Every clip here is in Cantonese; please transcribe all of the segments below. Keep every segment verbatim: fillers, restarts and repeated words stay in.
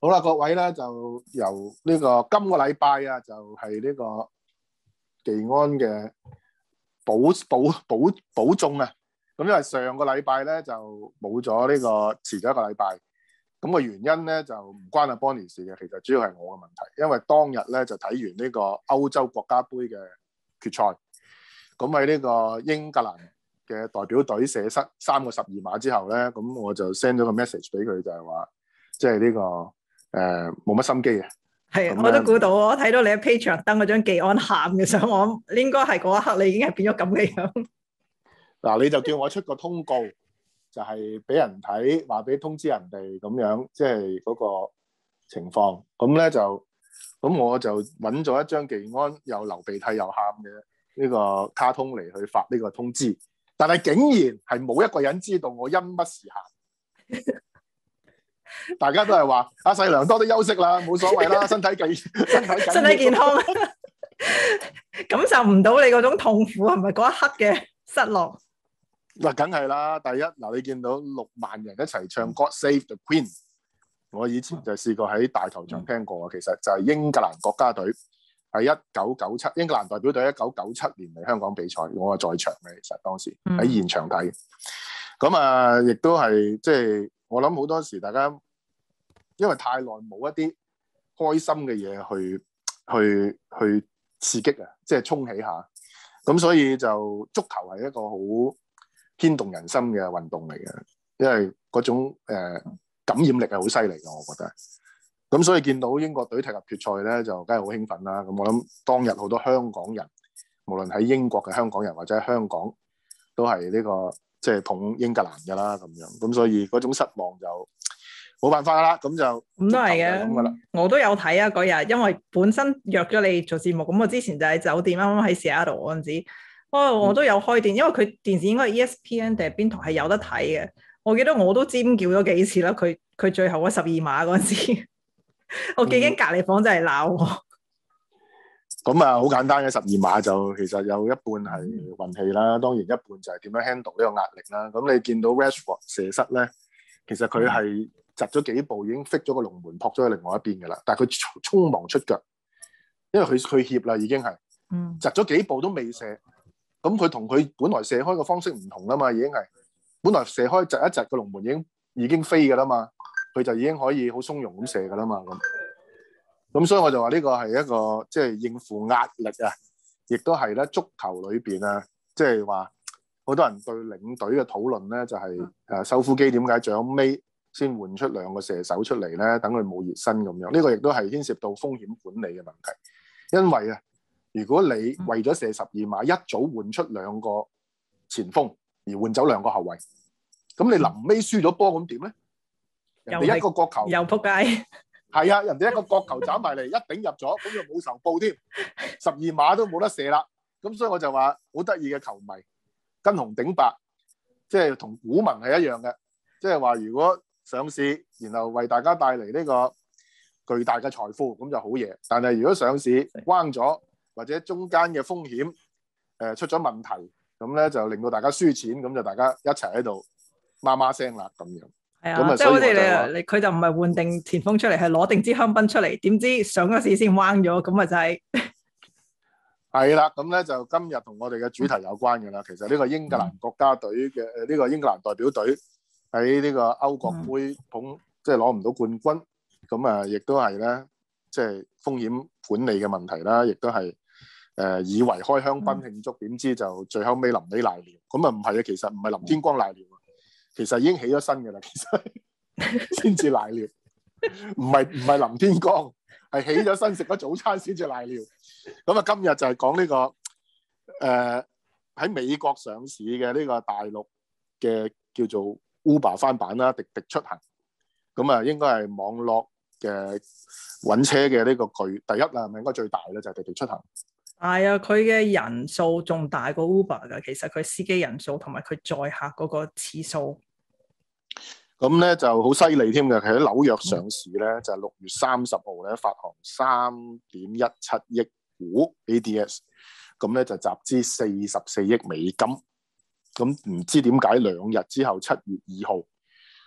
好啦，各位咧就由呢、這個今個禮拜啊，就係、是、呢個技安嘅保保保保中啊。咁因為上個禮拜咧就冇咗呢個遲咗一個禮拜，咁、那個原因咧就唔關阿 Bonnie 事嘅，其實主要係我嘅問題，因為當日咧就睇完呢個歐洲國家杯嘅決賽，咁喺呢個英格蘭嘅代表隊射失三個十二碼之後咧，咁我就 send 咗個 message 俾佢，就係話即係呢個。誒，冇乜、呃、心機嘅， 係啊，我都估到，我睇到你喺 Patreon 登嗰張技安喊嘅相，我應該係嗰一刻你已經係變咗咁嘅樣。 嗱，你就叫我出個通告，就係、是、俾人睇，話俾通知人哋咁樣，即係嗰個情況。咁咧就，咁我就揾咗一張技安又流鼻涕又喊嘅呢個卡通嚟去發呢個通知，但係竟然係冇一個人知道我因乜事喊。大家都係話阿細良多啲休息啦，冇所謂啦，身體健身體身體健康，感受唔到你嗰種痛苦，係咪嗰一刻嘅失落？ 嗱，梗係啦。第一嗱，你見到六萬人一齊唱 God Save the Queen， 我以前就試過喺大球場聽過啊。其實就係英格蘭國家隊喺一九九七，英格蘭代表隊一九九七年嚟香港比賽，我係在場嘅。其實當時喺現場睇，咁、嗯、啊，亦都係即係我諗好多時大家。因為太耐冇一啲開心嘅嘢去去去刺激啊，即係衝起下，咁所以就足球係一個好牽動人心嘅運動嚟嘅，因為嗰種誒、呃、感染力係好犀利嘅，我覺得。咁所以見到英國隊踢入決賽咧，就梗係好興奮啦。咁我諗當日好多香港人，無論喺英國嘅香港人或者喺香港，都係呢、這個即係捧英格蘭㗎啦，咁樣。咁所以嗰種失望就冇辦法啦，咁就咁都係嘅。我都有睇啊嗰日，因為本身約咗你做節目，咁我之前就喺酒店，啱啱喺 Seattle 嗰陣時，哦，我都有開電，因為佢電視應該係 E S P N 定係邊台係有得睇嘅。我記得我都尖叫咗幾次啦，佢佢最後嗰十二碼嗰陣時，我幾驚隔離房真係鬧我。 咁啊，好簡單嘅十二碼就其實有一半係運氣啦，當然一半就係點樣 handle 呢個壓力啦。咁你見到 Rashford 射失咧，其實佢係窒咗幾步已經 fit 咗個龍門撲咗去另外一邊嘅啦，但係佢匆忙出腳，因為佢佢怯啦已經係，窒咗幾步都未射，咁佢同佢本來射開嘅方式唔同啦嘛，已經係本來射開窒一窒個龍門已經已經飛嘅啦嘛，佢就已經可以好鬆容咁射嘅啦嘛，咁咁所以我就話呢個係一個即係、就是、應付壓力啊，亦都係咧足球裏邊啊，即係話好多人對領隊嘅討論咧，就係、是、誒修夫基點解最後尾先換出兩個射手出嚟咧，等佢冇熱身咁樣，呢、這個亦都係牽涉到風險管理嘅問題。因為啊，如果你為咗射十二碼，一早換出兩個前鋒，而換走兩個後衛，咁你臨尾輸咗波咁點咧？人哋一個角球又撲街， 係啊，人哋一個角球斬埋嚟，一頂入咗，咁就冇仇報添，十二碼都冇得射啦。咁所以我就話好得意嘅球迷，跟紅頂白，即係同股民係一樣嘅，即係話如果上市，然後為大家帶嚟呢個巨大嘅財富，咁就好嘢。但係如果上市彎咗，或者中間嘅風險誒、呃、出咗問題，咁咧就令到大家輸錢，咁就大家一齊喺度媽媽聲啦咁樣。 係啊，即係好似你你佢就唔係換定前鋒出嚟，係攞定支香檳出嚟，點知上咗市先彎咗，咁啊就係係啦。咁咧就今日同我哋嘅主題有關嘅啦。其實呢個英格蘭國家隊嘅誒呢個英格蘭代表隊。喺呢個歐國杯捧、嗯、即係攞唔到冠軍，咁啊亦都係咧，即係風險管理嘅問題啦，亦都係誒、呃、以為開香檳慶祝，點、嗯、知就最後尾臨尾賴尿，咁啊唔係啊，其實唔係林天光賴尿啊，其實已經起咗身嘅啦，其實先至賴尿，唔係唔係林天光，係起咗身食咗早餐先至賴尿。咁啊今日就係講呢個誒喺、呃、美國上市嘅呢個大陸嘅叫做Uber 翻版啦，滴滴出行，咁啊應該係網絡嘅揾車嘅呢個巨第一啦，係咪應該最大咧？就係滴滴出行。 係啊，佢嘅人數仲大過 Uber 噶，其實佢司機人數同埋佢載客嗰個次數。 咁咧就好犀利添嘅，佢喺紐約上市咧，嗯、就係六月三十號咧發行三點一七億股 A D S， 咁咧就集資四十四億美金。咁唔知點解兩日之後七月二號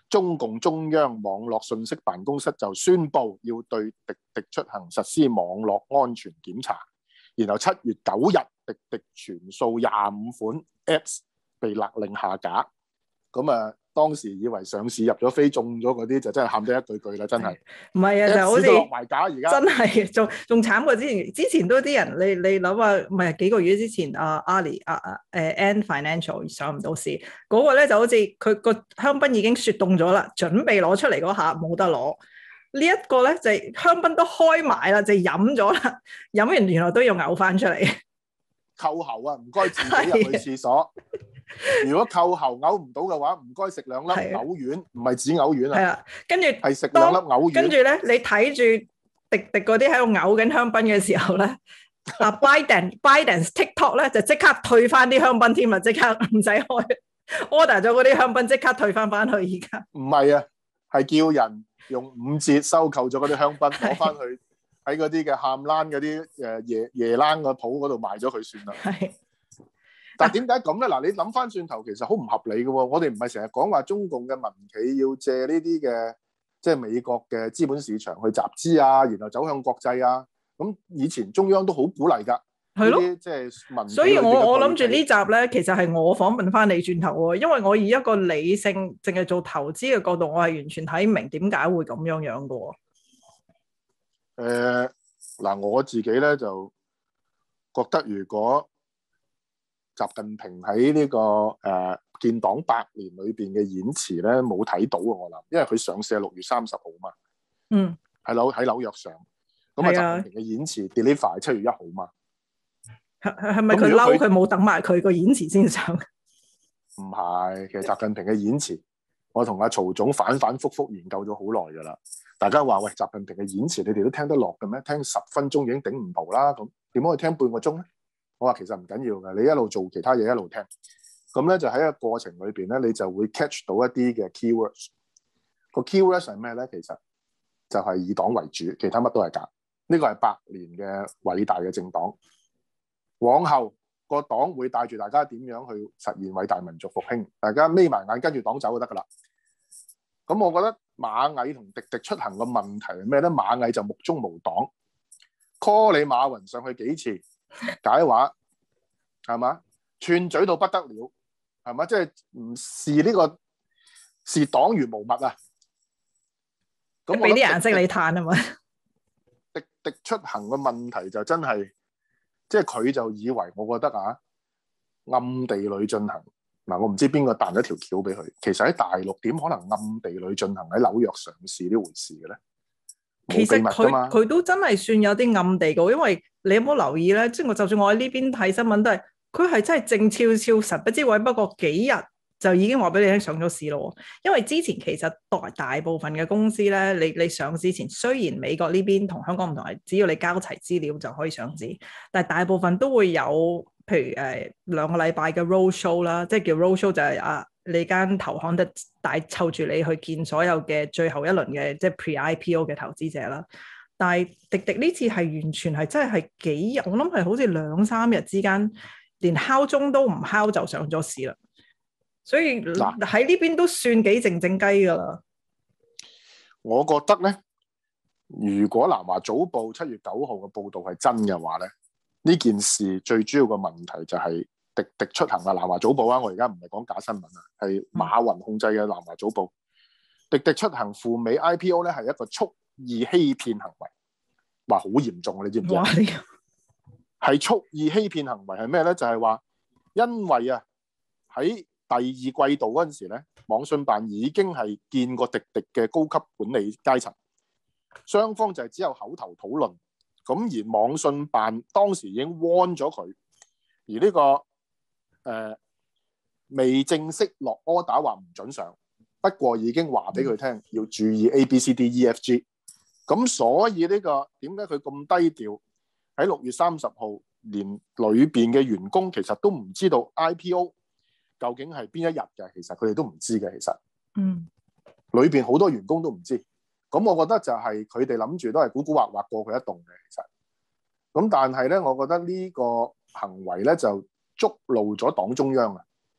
中共中央網絡信息辦公室就宣布要對滴滴出行實施網絡安全檢查，然後七月九日，滴滴全數廿五款 Apps 被勒令下架。咁啊，當時以為上市入咗飛中咗嗰啲，就真係喊得一句句啦，真係。 唔係啊，就好似落埋架而家。真係仲仲慘過之前，之前都啲人你你諗下，唔係幾個月之前啊，阿里啊啊誒 Ant Financial 上唔到市，嗰、那個咧就好似佢個香檳已經雪凍咗啦，準備攞出嚟嗰下冇得攞。這個、呢一個咧就係、是、香檳都開埋啦，就飲咗啦，飲完原來都要嘔翻出嚟。 扣喉啊，唔該自己入去廁所。如果扣喉嘔唔到嘅話，唔該食兩粒嘔丸，唔係止嘔丸啊。係啊， 跟住係食兩粒嘔丸。 跟住咧，你睇住滴滴嗰啲喺度嘔緊香檳嘅時候咧，阿 Biden Biden TikTok 咧就即刻退翻啲香檳添啦，即刻唔使開 order 咗嗰啲香檳，即刻退翻翻去而家。唔係啊，係叫人用五折收購咗嗰啲香檳，攞翻去喺嗰啲嘅喊欄嗰啲誒夜夜欄個鋪嗰度賣咗佢算啦。係。但點解咁咧？嗱，你諗翻轉頭，其實好唔合理嘅喎。我哋唔係成日講話中共嘅民企要借呢啲嘅，即係美國嘅資本市場去集資啊，然後走向國際啊。咁以前中央都好鼓勵㗎。係咯，即係民。所以我我諗住呢集咧，其實係我訪問翻你轉頭喎，因為我以一個理性淨係做投資嘅角度，我係完全睇唔明點解會咁樣樣嘅喎。誒、 呃，嗱，我自己咧就覺得如果習近平喺呢、這個誒、呃、建黨百年裏邊嘅演辭咧，冇睇到啊！我諗，因為佢上市係六月三十號嘛， 嗯， 喺紐喺紐約上，咁啊習近平嘅演辭 deliver 七月一號嘛， 係係咪佢嬲佢冇等埋佢個演辭先上？ 唔係，其實習近平嘅演辭，我同阿曹總反反覆覆研究咗好耐噶啦。大家話喂，習近平嘅演辭你哋都聽得落嘅咩？聽十分鐘已經頂唔到啦，咁點可以聽半個鐘咧？我話其實唔緊要嘅，你一路做其他嘢一路聽，咁咧就喺個過程裏邊咧，你就會 catch 到一啲嘅 keywords。個 keywords 係咩咧？其實就係以黨為主，其他乜都係假。呢個係百年嘅偉大嘅政黨，往後個黨會帶住大家點樣去實現偉大民族復興。大家眯埋眼跟住黨走就得噶啦。咁我覺得螞蟻同滴滴出行嘅問題係咩咧？螞蟻就目中無黨 ，call 你馬雲上去幾次。解話係嘛，串嘴到不得了，係嘛，即係唔視呢個視黨如無物啊！ 咁俾啲顏色你嘆啊嘛！ 滴滴出行嘅問題就真係，即係佢就以為，我覺得啊，暗地裏進行嗱，我唔知邊個彈咗條橋俾佢。其實喺大陸點可能暗地裏進行喺紐約上市呢回事嘅咧？ 其實佢佢都真係算有啲暗地嘅，因為你有冇留意咧？即係我就算我喺呢邊睇新聞都係，佢係真係靜悄悄、神不知鬼不覺幾日就已經話俾你聽上咗市咯。因為之前其實大大部分嘅公司咧，你你上市前雖然美國呢邊同香港唔同，係只要你交齊資料就可以上市，但係大部分都會有，譬如誒兩個禮拜嘅 road show 啦，即係叫 road show 就係啊。你間投行得帶湊住你去見所有嘅最後一輪嘅即係 pre-I P O 嘅投資者啦，但係滴滴呢次係完全係真係係幾日，我諗係好似兩三日之間，連敲鐘都唔敲就上咗市啦，所以喺呢邊都算幾靜靜雞噶啦。 我覺得咧，如果南華早報七月九號嘅報導係真嘅話咧，呢件事最主要嘅問題就係、是。滴滴出行啊，南華早報啊，我而家唔係講假新聞啊，係馬雲控制嘅南華早報。滴滴出行赴美 I P O 咧係一個蓄意欺騙行為，話好嚴重啊！你知唔知啊？係蓄意欺騙行為係咩咧？就係、是、話因為啊喺第二季度嗰陣時咧，網信辦已經係見過滴滴嘅高級管理階層，雙方就係只有口頭討論，咁而網信辦當時已經 warn 咗佢，而呢、這個。誒、呃、未正式落 order 話唔準上，不過已經話俾佢聽要注意 A B C D E F G。咁所以呢、這個點解佢咁低調？喺六月三十號，連裏邊嘅員工其實都唔知道 I P O 究竟係邊一日嘅，其實佢哋都唔知嘅。其實，嗯，裏邊好多員工都唔知。咁我覺得就係佢哋諗住都係古古惑惑過佢一棟嘅。其實，咁但係咧，我覺得呢個行為咧就觸怒咗黨中央啊！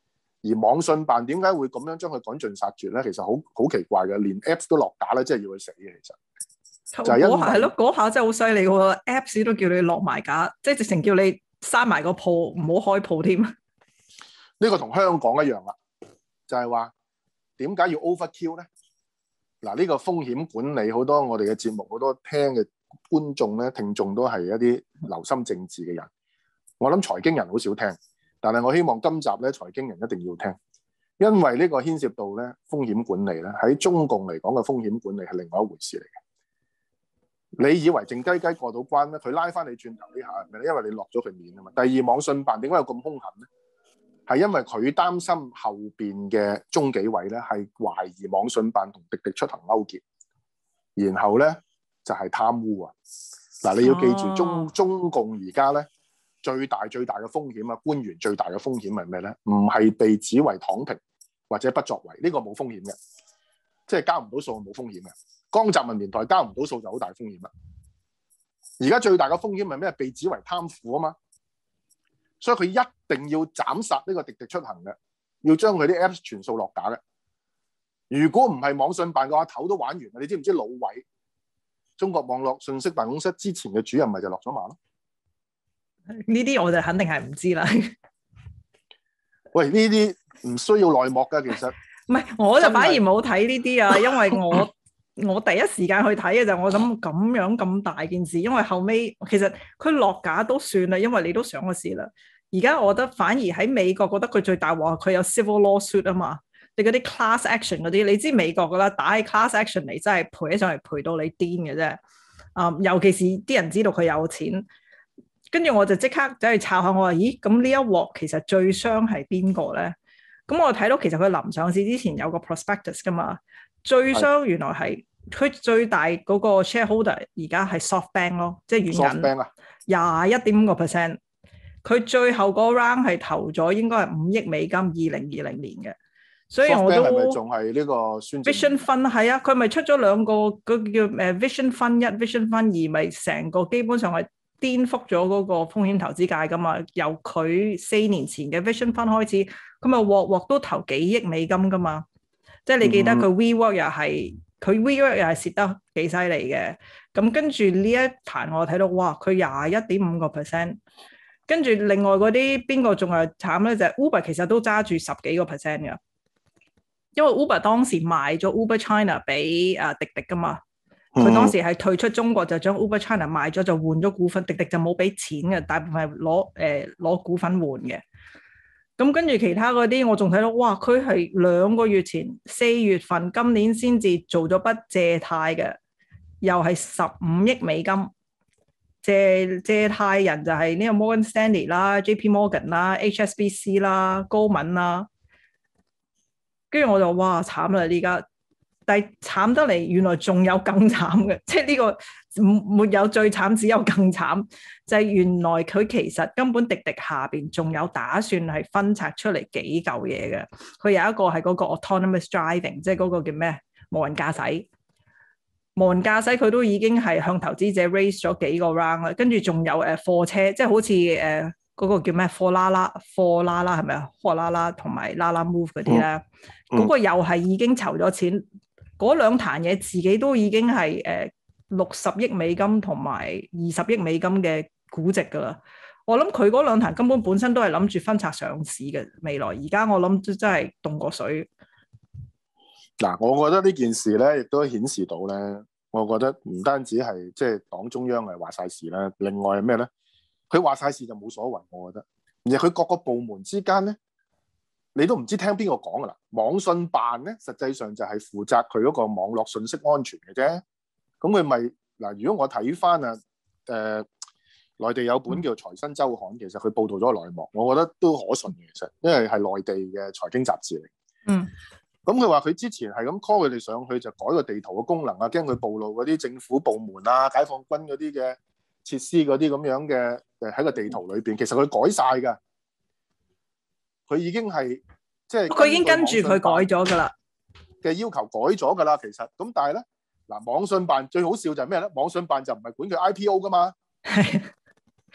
而網信辦點解會咁樣將佢趕盡殺絕咧？其實好好奇怪嘅，連 Apps 都落架咧，即係要佢死嘅。其實就係因為係咯，嗰下真係好犀利喎 ！Apps 都叫你落埋架，即係直情叫你閂埋個鋪，唔好開鋪添。 呢個同香港一樣啦，就係話點解要 overkill 咧？嗱，呢個風險管理好多我哋嘅節目，好多聽嘅觀眾咧、聽眾都係一啲留心政治嘅人。我諗財經人好少聽，但係我希望今集咧財經人一定要聽，因為呢個牽涉到咧風險管理咧，喺中共嚟講嘅風險管理係另外一回事嚟嘅。你以為靜雞雞過到關咧，佢拉翻你轉頭呢下係咪咧？因為你落咗佢面啊嘛。第二，網信辦點解有咁兇狠咧？係因為佢擔心後邊嘅中紀委咧係懷疑網信辦同滴滴出行勾結，然後咧就係、是、貪污啊！嗱，你要記住中中共而家咧最大最大嘅風險啊，官員最大嘅風險係咩咧？唔係被指為躺平或者不作為，呢、這個冇風險嘅，即係交唔到數冇風險嘅。江澤民年代交唔到數就好大風險啦。而家最大嘅風險係咩？被指為貪腐啊嘛。所以佢一定要斬殺呢個滴滴出行嘅，要將佢啲 Apps 全數落架嘅。如果唔係網信辦嘅話，頭都玩完啦。你知唔知老偉中國網絡信息辦公室之前嘅主任咪就落咗馬咯？ 呢啲我就肯定係唔知啦。 喂，呢啲唔需要內幕噶，其實唔係，我就反而冇睇呢啲啊，因為我。我第一時間去睇嘅就係我諗咁樣咁大件事，因為後尾其實佢落架都算啦，因為你都上咗市啦。而家我覺得反而喺美國覺得佢最大鑊，佢有 civil lawsuit 啊嘛，你嗰啲 class action 嗰啲，你知美國噶啦，打起 class action 嚟真係賠起上嚟賠到你癲嘅啫。啊、嗯，尤其是啲人知道佢有錢，跟住我就即刻走去抄下，我話咦，咁呢一鑊其實最傷係邊個咧？咁我睇到其實佢臨上市之前有個 prospectus 噶嘛。最傷原來係佢最大嗰個 shareholder 而家係 SoftBank 咯，即係軟銀廿一點五個 percent。佢最後嗰 round 係投咗應該係五億美金，二零二零年嘅。所以我都 SoftBank 係咪仲係呢個宣 Vision Fund 係啊，佢咪出咗兩個嗰個叫誒 Vision Fund 一、Vision Fund 二，咪成個基本上係顛覆咗嗰個風險投資界噶嘛。由佢四年前嘅 Vision Fund 開始，佢咪鑊鑊都投幾億美金噶嘛。即係你記得佢 WeWork 又係佢 WeWork 又係蝕得幾犀利嘅，咁跟住呢一盤我睇到哇，佢廿一點五個 percent， 跟住另外嗰啲邊個仲係慘咧？就係、是、Uber 其實都揸住十幾個 percent 嘅，因為 Uber 當時賣咗 Uber China 俾啊滴滴噶嘛，佢當時係退出中國就將 Uber China 賣咗就換咗股份，滴滴就冇俾錢嘅，大部分係攞誒攞股份換嘅。咁跟住其他嗰啲，我仲睇到，哇！佢係兩個月前四月份今年先至做咗筆借貸嘅，又係十五億美金。借借貸人就係呢個 Morgan Stanley 啦、J P Morgan 啦、H S B C 啦、高敏啦。跟住我就哇慘啦！呢家，但係慘得嚟，原來仲有更慘嘅，即係呢個沒有最慘，只有更慘。就係、是、原來佢其實根本滴滴下邊仲有打算係分拆出嚟幾嚿嘢嘅。佢有一個係嗰個 autonomous driving，即係嗰個叫咩？無人駕駛。無人駕駛佢都已經係向投資者 raise 咗幾個 round 啦。跟住仲有誒貨車，即係好似誒嗰個叫咩？貨啦啦、貨啦啦係咪啊？貨啦啦同埋啦啦 move 嗰啲咧，嗰、嗯嗯、個又係已經籌咗錢。嗰兩壇嘢自己都已經係誒六十億美金同埋二十億美金嘅估值噶啦，我諗佢嗰兩壇根本本身都係諗住分拆上市嘅未來，而家我諗真真係凍過水。 嗱，我覺得呢件事咧，亦都顯示到咧，我覺得唔單止係即係黨中央係話晒事啦，另外係咩咧？佢話晒事就冇所謂，我覺得，而佢各個部門之間咧，你都唔知聽邊個講噶啦。網信辦咧，實際上就係負責佢嗰個網絡信息安全嘅啫。咁佢咪嗱？如果我睇翻啊，誒、呃。內地有本叫《財新週刊》，其實佢報道咗內幕，我覺得都可信嘅。其實，因為係內地嘅財經雜誌嚟。 嗯。 咁佢話佢之前係咁 call 佢哋上去，就改個地圖嘅功能啊，驚佢暴露嗰啲政府部門啊、解放軍嗰啲嘅設施嗰啲咁樣嘅誒喺個地圖裏邊，其實佢改晒㗎。佢已經係即係佢已經跟住佢改咗㗎啦嘅要求改咗㗎啦。其實咁，但係咧嗱，網信辦最好笑就係咩咧？網信辦就唔係管佢 I P O 㗎嘛。係。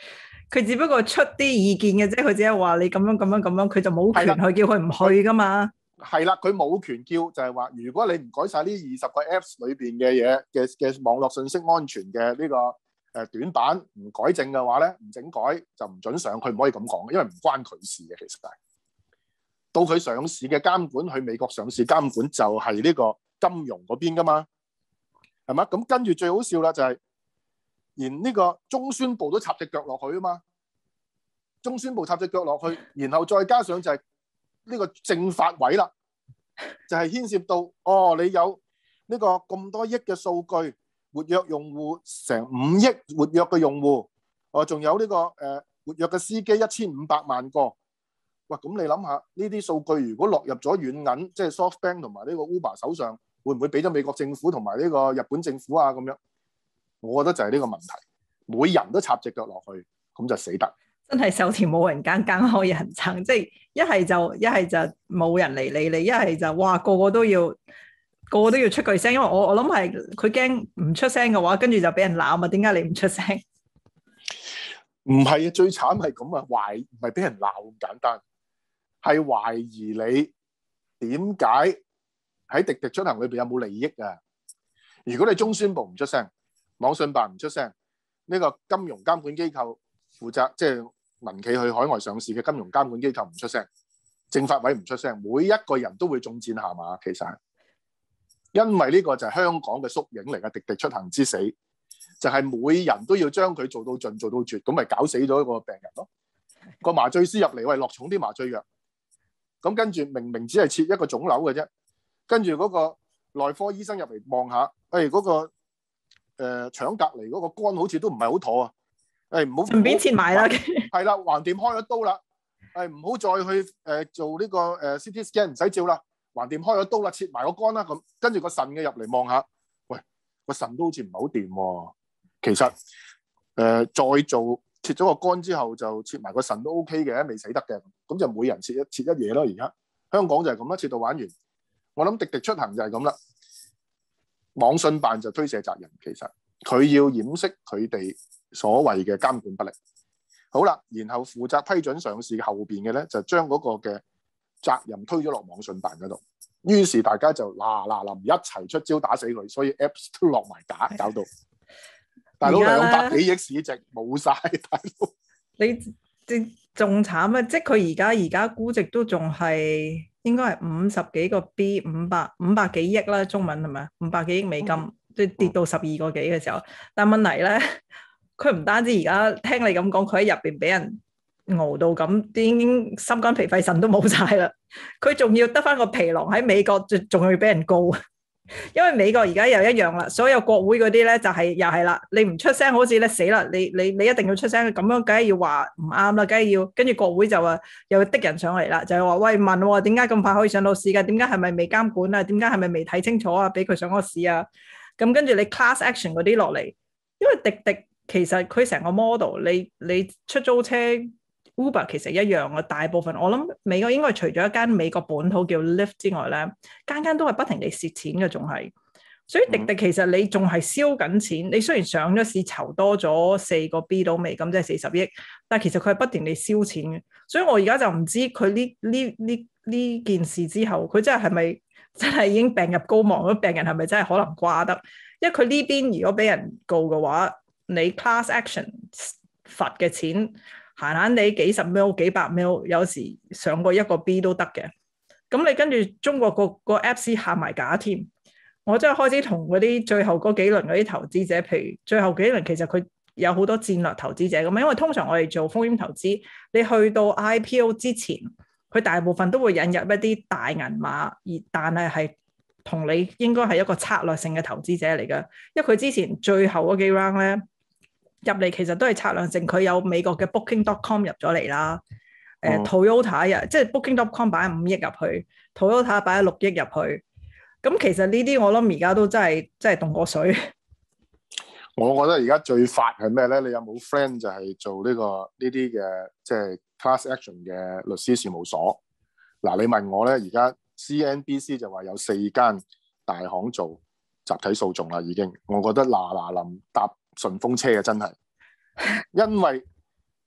佢只不過出啲意見嘅啫，佢只係話你咁樣咁樣咁樣，佢就冇權去叫佢唔去噶嘛。 係啦，佢冇權叫，就係話，如果你唔改晒呢二十個 Apps 裏邊嘅嘢嘅嘅網絡信息安全嘅呢個誒短板唔改正嘅話咧，唔整改就唔準上。佢唔可以咁講，因為唔關佢事嘅。其實係到佢上市嘅監管，去美國上市監管就係呢個金融嗰邊噶嘛，係嘛？咁跟住最好笑啦，就係連呢個中宣部都插隻腳落去啊嘛，中宣部插隻腳落去，然後再加上就係呢個政法委啦，就係、是、牽涉到哦，你有呢個咁多億嘅數據，活躍用戶成五億活躍嘅用戶，哦，仲有呢、這個誒、呃、活躍嘅司機一千五百萬個。喂，咁你諗下呢啲數據如果落入咗軟銀，即係 SoftBank 同埋呢個 Uber 手上，會唔會俾咗美國政府同埋呢個日本政府啊？咁樣，我覺得就係呢個問題，每人都插隻腳落去，咁就死得。 真係手田冇人耕，耕開人撐，即係一係就一係就冇人嚟理你，一係就哇個個都要個個都要出句聲，因為我我諗係佢驚唔出聲嘅話，跟住就俾人鬧啊！點解你唔出聲？ 唔係啊，最慘係咁啊，懷唔係俾人鬧咁簡單，係懷疑你點解喺滴滴出行裏邊有冇利益啊？如果你中宣部唔出聲，網信辦唔出聲，呢個金融監管機構負責即係民企去海外上市嘅金融監管機構唔出聲，政法委唔出聲，每一個人都會中箭下馬。其實因為呢個就係香港嘅縮影嚟嘅，滴滴出行之死就係每人都要將佢做到盡做到絕，咁咪搞死咗一個病人咯。個麻醉師入嚟，喂，落重啲麻醉藥，咁跟住明明只係切一個腫瘤嘅啫，跟住嗰個內科醫生入嚟望下，誒嗰個誒腸隔離嗰個肝好似都唔係好妥啊！誒唔好順便切埋啦， 係啦，橫掂開咗刀啦，誒唔好再去誒、呃、做呢個誒 C T scan 唔使照啦，橫掂開咗刀啦，切埋個肝啦，咁跟住個腎嘅入嚟望下，喂個腎都好似唔係好掂喎。其實誒、呃、再做切咗個肝之後就切埋個腎都 OK 嘅，未死得嘅，咁就每人切一切一嘢咯。而家香港就係咁啦，切到玩完。我諗滴滴出行就係咁啦，網信辦就推卸責任，其實佢要掩飾佢哋所謂嘅監管不力。好啦，然後負責批准上市後邊嘅咧，就將嗰個嘅責任推咗落網信辦嗰度。於是大家就嗱嗱臨一齊出招打死佢，所以 Apps 都落埋架，搞到大佬兩百幾億市值冇晒，大佬你即仲慘啊！即係佢而家而家估值都仲係應該係五十幾個 B， 五百五百幾億啦，中文係咪？五百幾億美金，即係、嗯、跌到十二個幾嘅時候。但問題咧，佢唔單止而家聽你咁講，佢喺入邊俾人熬到咁，已經心肝脾肺腎都冇晒啦。佢仲要得翻個皮囊喺美國，仲仲要俾人告。因為美國而家又一樣啦，所有國會嗰啲咧就係、是、又係啦，你唔出聲好似咧死啦，你你你一定要出聲，咁樣梗係要話唔啱啦，梗係要跟住國會就話又滴人上嚟啦，就係話喂問點解咁快可以上到市㗎？點解係咪未監管啊？點解係咪未睇清楚啊？俾佢上個市啊？咁跟住你 class action 嗰啲落嚟，因為滴滴其實佢成個 model，你你出租車 Uber 其實一樣嘅，大部分我諗美國應該除咗一間美國本土叫 Lyft 之外咧，間間都係不停地蝕錢嘅，仲係。所以滴滴其實你仲係燒緊錢，你雖然上咗市籌多咗四個 B 到尾，咁即係四十億，但係其實佢係不斷地燒錢嘅。所以我而家就唔知佢呢呢呢呢件事之後，佢真係係咪真係已經病入膏肓？咁病人係咪真係可能掛得？因為佢呢邊如果俾人告嘅話，你 class action 罰嘅錢閒閒地幾十 mil 幾百 mil，有時上過一個 B 都得嘅。咁你跟住中國個個 Apps 下埋架添。我真係開始同嗰啲最後嗰幾輪嗰啲投資者，譬如最後幾輪其實佢有好多戰略投資者咁，因為通常我哋做風險投資，你去到 I P O 之前，佢大部分都會引入一啲大銀碼，而但係係同你應該係一個策略性嘅投資者嚟嘅，因為佢之前最後嗰幾 round 咧入嚟其實都係策略性，佢有美國嘅 Booking dot com 入咗嚟啦，誒、呃哦、Toyota 又即係 Booking dot com 擺五億入去 ，Toyota 擺六億入去。咁其實呢啲我諗而家都真係真係凍過水。 我覺得而家最發係咩咧？你有冇 friend 就係做呢、這個呢啲嘅即係 class action 嘅律師事務所？嗱，你問我咧，而家 C N B C 就話有四間大行做集體訴訟啦，已經。我覺得嗱嗱臨搭順風車嘅真係，因為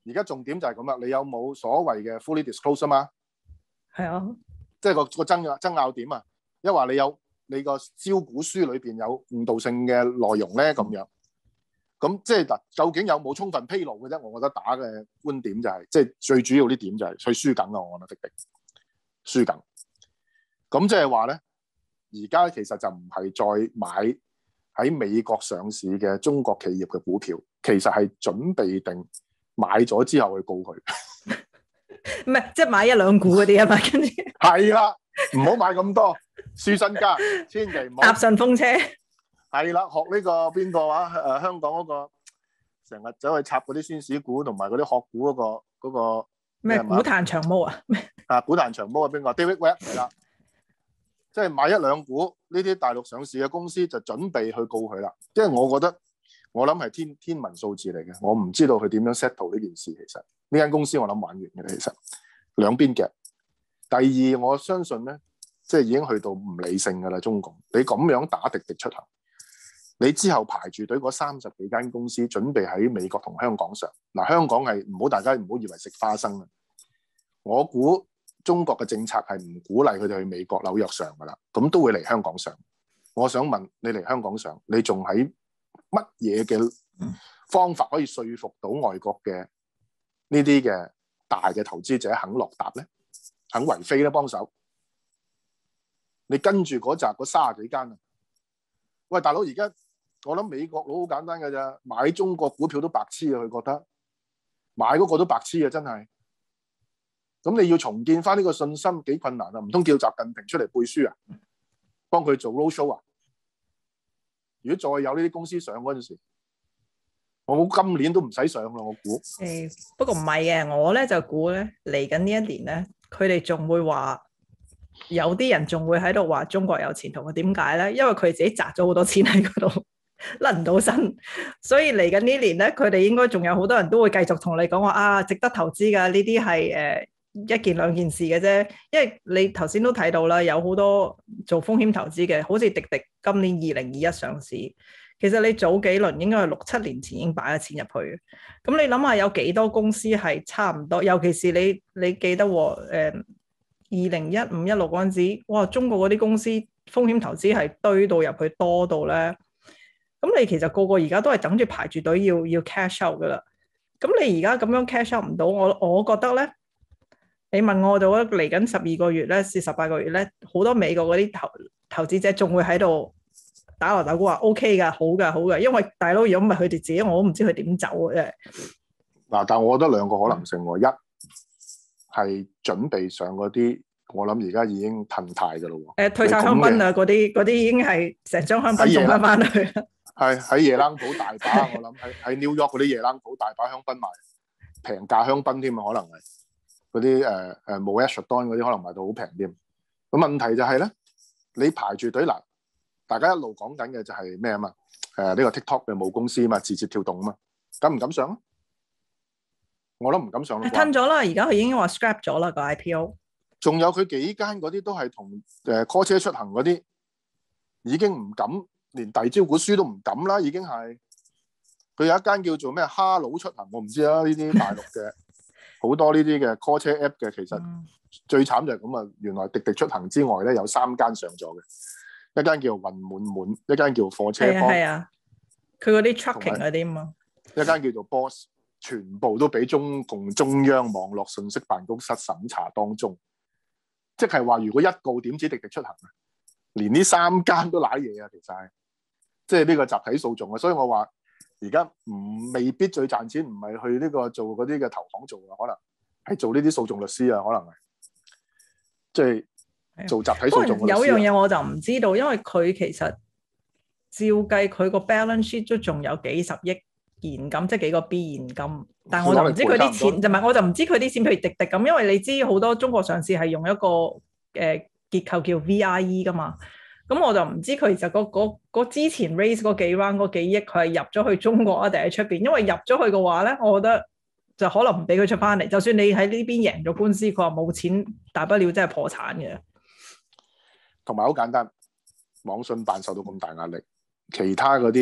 而家重點就係咁啦，你有冇所謂嘅 fully disclose 啊嘛？ 係啊， 即係個個爭爭拗點啊！一話你有你個招股書裏邊有誤導性嘅內容咧，咁樣咁即係嗱，究竟有冇充分披露嘅啫？我覺得打嘅觀點就係、是，即係最主要啲點就係佢輸緊啊！我覺得滴滴輸緊。咁即係話咧，而家其實就唔係再買喺美國上市嘅中國企業嘅股票，其實係準備定買咗之後去告佢。 唔係即係買一兩股嗰啲啊嘛，跟住係啦，唔好買咁多，輸身家，千祈唔好搭順風車。 係啦，學呢個邊個話誒香港嗰個成日走去插嗰啲仙士股同埋嗰啲殼股嗰個嗰個咩股壇長毛啊？ 啊股壇長毛啊邊個 David Webb 係啦，即係買一兩股呢啲大陸上市嘅公司就準備去告佢啦。即係我覺得我諗係天天文數字嚟嘅，我唔知道佢點樣 settle 呢件事。其實呢間公司我諗玩完嘅，其實兩邊嘅。第二，我相信咧，即係已經去到唔理性噶啦，中共你咁樣打滴滴出行，你之後排住隊嗰三十幾間公司準備喺美國同香港上嗱，香港係唔好大家唔好以為食花生啊！我估中國嘅政策係唔鼓勵佢哋去美國紐約上噶啦，咁都會嚟香港上。我想問你嚟香港上，你仲喺乜嘢嘅方法可以說服到外國嘅呢啲嘅大嘅投資者肯落搭咧？肯為非咧幫手？你跟住嗰集嗰三十幾間啊！喂，大佬，而家我諗美國佬好簡單㗎咋，買中國股票都白痴啊！佢覺得買嗰個都白痴啊！真係。咁你要重建翻呢個信心幾困難啊？唔通叫習近平出嚟背書啊？幫佢做 roadshow 啊？如果再有呢啲公司上嗰陣時，我估今年都唔使上啦。我估。 誒，不過唔係嘅，我咧就估咧嚟緊呢一年咧，佢哋仲會話有啲人仲會喺度話中國有前途。點解咧？因為佢自己砸咗好多錢喺嗰度，甩唔到身，所以嚟緊呢年咧，佢哋應該仲有好多人都會繼續同你講話啊，值得投資㗎。呢啲係誒一件兩件事嘅啫。因為你頭先都睇到啦，有好多做風險投資嘅，好似滴滴今年二零二一上市。其實你早幾輪應該係六七年前已經擺咗錢入去，咁你諗下有幾多公司係差唔多？尤其是你你記得誒二零一五一六嗰陣時，哇！中國嗰啲公司風險投資係堆到入去多到咧，咁你其實個個而家都係等住排住隊要要 cash out 噶啦。咁你而家咁樣 cash out 唔到，我我覺得咧，你問我就覺得嚟緊十二個月咧，至十八個月咧，好多美國嗰啲投投資者仲會喺度打鑼打鼓話 OK 噶，好噶，好噶，因為大佬如果唔係佢哋自己，我都唔知佢點走嘅。嗱， 但係我覺得兩個可能性喎，嗯、一係準備上嗰啲，我諗而家已經褪軚噶咯喎。誒， 退晒香檳啊，嗰啲嗰啲已經係成張香檳送翻翻去。 係喺夜冷鋪大把，我諗喺喺 New York 嗰啲夜冷鋪大把香檳賣，平價香檳添啊，可能係嗰啲誒誒 Moet Chandon 嗰啲可能賣到好平添。咁問題就係咧，你排住隊嗱。大家一路講緊嘅就係咩啊嘛？誒、呃、呢、這個 TikTok 嘅母公司啊嘛，字節跳動啊嘛，敢唔敢上啊？我都唔敢上咯。 吞咗啦，而家佢已經話 scrap 咗啦個 I P O。仲有佢幾間嗰啲都係同誒 call 車出行嗰啲，已經唔敢，連遞招股書都唔敢啦，已經係。佢有一間叫做咩哈佬出行，我唔知啊。呢啲大陸嘅好多呢啲嘅 call 車 app 嘅，其實最慘就係咁啊！原來滴滴出行之外咧，有三間上咗嘅。一間叫雲滿滿，一間叫貨車幫， 係啊，佢嗰啲 trucking 嗰啲嘛， 一間叫做 Boss， 全部都俾中共中央網絡信息辦公室審查當中，即係話如果一告點知滴滴出行啊，連呢三間都瀨嘢啊，其實係，即係呢個集體訴訟啊，所以我話而家唔未必最賺錢，唔係去呢個做嗰啲嘅投行做啊，可能係做呢啲訴訟律師啊，可能係，即係。做集體訴訟嘅有樣嘢我就唔知道，因為佢其實照計佢個 balance sheet 都仲有幾十億現金，即係幾個 B 現金，但係我就唔知佢啲錢，就唔係我就唔知佢啲錢，譬如滴滴咁，因為你知好多中國上市係用一個誒、呃、結構叫 V I E 噶嘛，咁我就唔知佢其實嗰嗰之前 raise 嗰幾 round 嗰幾億佢係入咗去中國啊定喺出邊？因為入咗去嘅話咧，我覺得就可能唔俾佢出翻嚟，就算你喺呢邊贏咗官司，佢話冇錢，大不了真係破產嘅。同埋好簡單，網信辦受到咁大壓力，其他嗰啲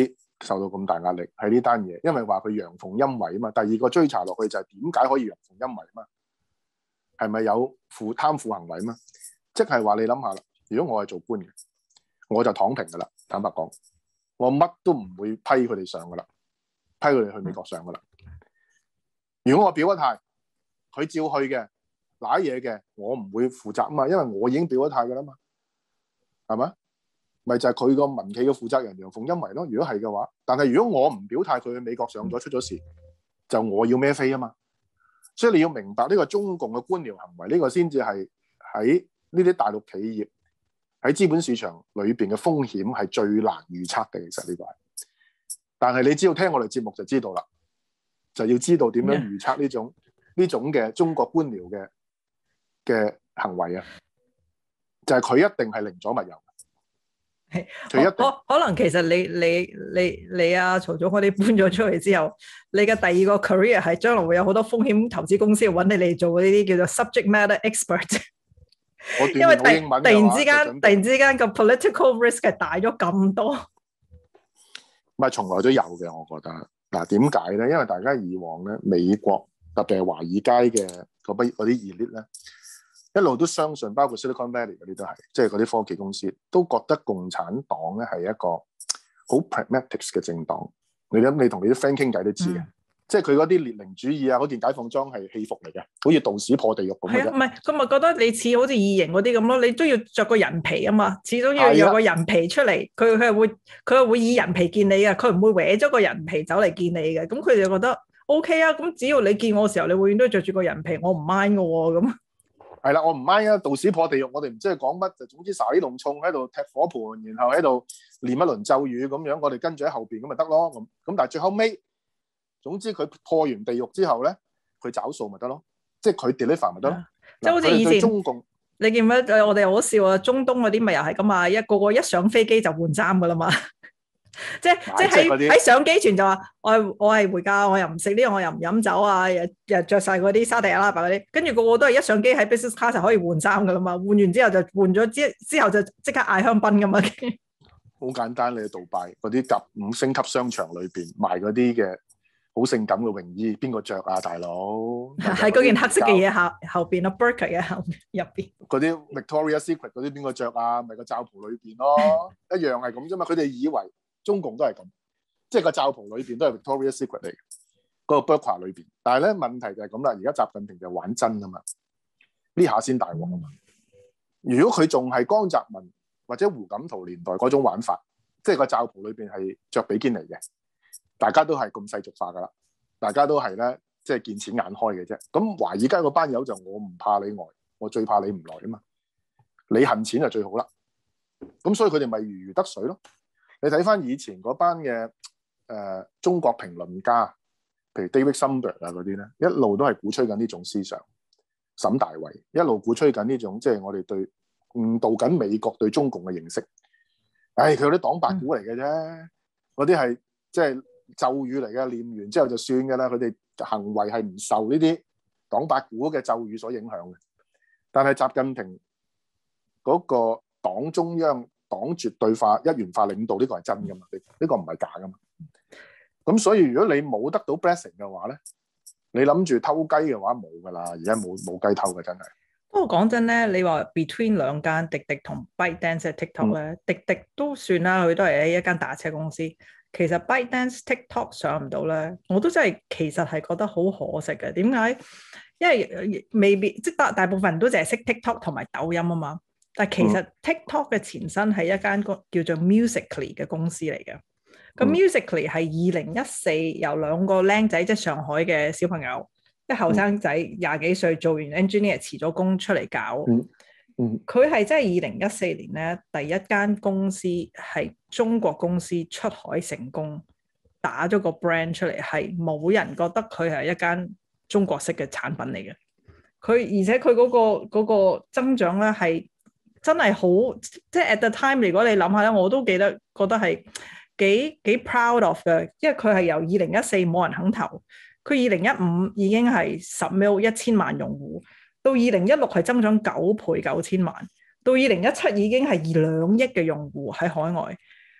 受到咁大壓力喺呢單嘢，因為話佢陽奉陰違啊嘛。第二個追查落去就係點解可以陽奉陰違啊嘛？係咪有負貪腐行為啊嘛？即係話你諗下啦，如果我係做官嘅，我就躺平噶啦。坦白講，我乜都唔會批佢哋上噶啦，批佢哋去美國上噶啦。如果我表咗態，佢照去嘅，瀨嘢嘅，我唔會負責啊嘛，因為我已經表咗態噶啦嘛，係咪？咪就係佢個民企嘅負責人陽奉陰違咯。如果係嘅話，但係如果我唔表態，佢去美國上咗出咗事，就我要孭飛啊嘛。所以你要明白呢個中共嘅官僚行為，呢個先至係喺呢啲大陸企業喺資本市場裏邊嘅風險係最難預測嘅。其實呢個係，但係你只要聽我哋節目就知道啦，就要知道點樣預測呢種呢種嘅中國官僚嘅嘅行為啊，就係佢一定係寧左勿右。 可可能其實你你你你啊曹總嗰啲搬咗出去之後，你嘅第二個 career 係將來會有好多風險投資公司揾你嚟做呢啲叫做 subject matter expert。 我因為突英文突然之間突然之間個 political risk 係大咗咁多。 唔係從來都有嘅，我覺得嗱，點解咧？因為大家以往咧，美國特別係華爾街嘅嗰啲嗰啲 elite 咧，一路都相信，包括 Silicon Valley 嗰啲都係，即係嗰啲科技公司都覺得共產黨咧係一個好 pragmatics 嘅政黨。你諗，你同你啲 friend 傾偈都知嘅，嗯、即係佢嗰啲列寧主義啊，嗰件解放裝係戲服嚟嘅，好似道士破地獄咁嘅啫。 係啊，唔係咁咪覺得你似好似異形嗰啲咁咯，你都要着個人皮啊嘛，始終要有個人皮出嚟，佢佢係會佢係會以人皮見你嘅，佢唔會搲咗個人皮走嚟見你嘅。咁佢哋就覺得 OK 啊，咁只要你見我嘅時候，你永遠都着住個人皮，我唔 mind 嘅喎咁。係啦，我唔 mind 啊！道士破地獄，我哋唔知佢講乜，就總之撒啲龍衝喺度踢火盆，然後喺度念一輪咒語咁樣，我哋跟住喺後邊咁咪得咯。咁咁，但係最後尾，總之佢破完地獄之後咧，佢找數咪得咯，即係佢 deliver 咪得咯。 即係好似以前中共， 你見唔見？我哋好笑啊！中東嗰啲咪又係咁啊，一個個一上飛機就換衫噶啦嘛。即係即係喺喺上機前就話我係我係回教，我又唔食呢個，我又唔飲酒啊，又又着晒嗰啲沙地阿拉伯嗰啲，跟住個個都係一上機喺 business class 就可以換衫噶啦嘛，換完之後就換咗之之後就即刻嗌香檳噶嘛。 好簡單，你去杜拜嗰啲甲五星級商場裏邊賣嗰啲嘅好性感嘅泳衣，邊個着啊，大佬？ 喺嗰件黑色嘅嘢後後邊咯 Burka 嘅後入邊。 嗰啲 Victoria Secret 嗰啲邊個着啊？咪個罩袍裏邊咯，一樣係咁啫嘛。佢哋以為中共都係咁，即係個罩袍裏邊都係 Victoria Secret 嚟嘅，嗰個 Burka 裏邊。但係咧問題就係咁啦，而家習近平就玩真啊嘛，呢下先大鑊啊嘛。如果佢仲係江澤民或者胡錦濤年代嗰種玩法，即係個罩袍裏邊係着比堅尼嘅，大家都係咁世俗化噶啦，大家都係咧即係見錢眼開嘅啫。咁華爾街嗰班友就我唔怕你呆，我最怕你唔來啊嘛。你恨錢就最好啦。咁所以佢哋咪如魚得水咯。你睇翻以前嗰班嘅誒、呃、中國評論家，譬如 David Sundberg 啊嗰啲咧，一路都係鼓吹緊呢種思想。沈大衛一路鼓吹緊呢種，即係我哋對誤導緊美國對中共嘅認識。唉，佢有啲黨八股嚟嘅啫，嗰啲係即係咒語嚟嘅，念完之後就算嘅啦。佢哋行為係唔受呢啲黨八股嘅咒語所影響嘅。但係習近平嗰個黨中央黨絕對化、一元化領導呢個係真噶嘛？呢、呢個唔係假噶嘛？咁所以如果你冇得到 blessing 嘅話咧，你諗住偷雞嘅話冇噶啦，而家冇冇雞偷嘅真係。不過講真咧，你話 between 兩間滴滴同 ByteDance TikTok 咧，滴滴都算啦，佢都係喺一間打車公司。其實 ByteDance TikTok 上唔到咧，我都真係其實係覺得好可惜嘅。點解？因為未必即大大部分人都淨係識 TikTok 同埋抖音啊嘛。但其實 TikTok 嘅前身係一間叫做 Musical.ly 嘅公司嚟嘅。咁 Musical.ly 係二零一四由兩個僆仔，即係上海嘅小朋友，即係後生仔廿幾歲做完 engineer 辭咗工出嚟搞。佢係真係二零一四年咧第一間公司係中國公司出海成功，打咗個 brand 出嚟，係冇人覺得佢係一間中國式嘅產品嚟嘅。佢而且佢嗰個嗰個增長咧係真係好，即係 at the time 如果你諗下咧，我都記得覺得係幾幾 proud of 嘅，因為佢係由二零一四冇人肯投，佢二零一五已經係十 mil 一千萬用戶，到二零一六係增長九倍九千萬，到二零一七已經係二兩億嘅用戶喺海外。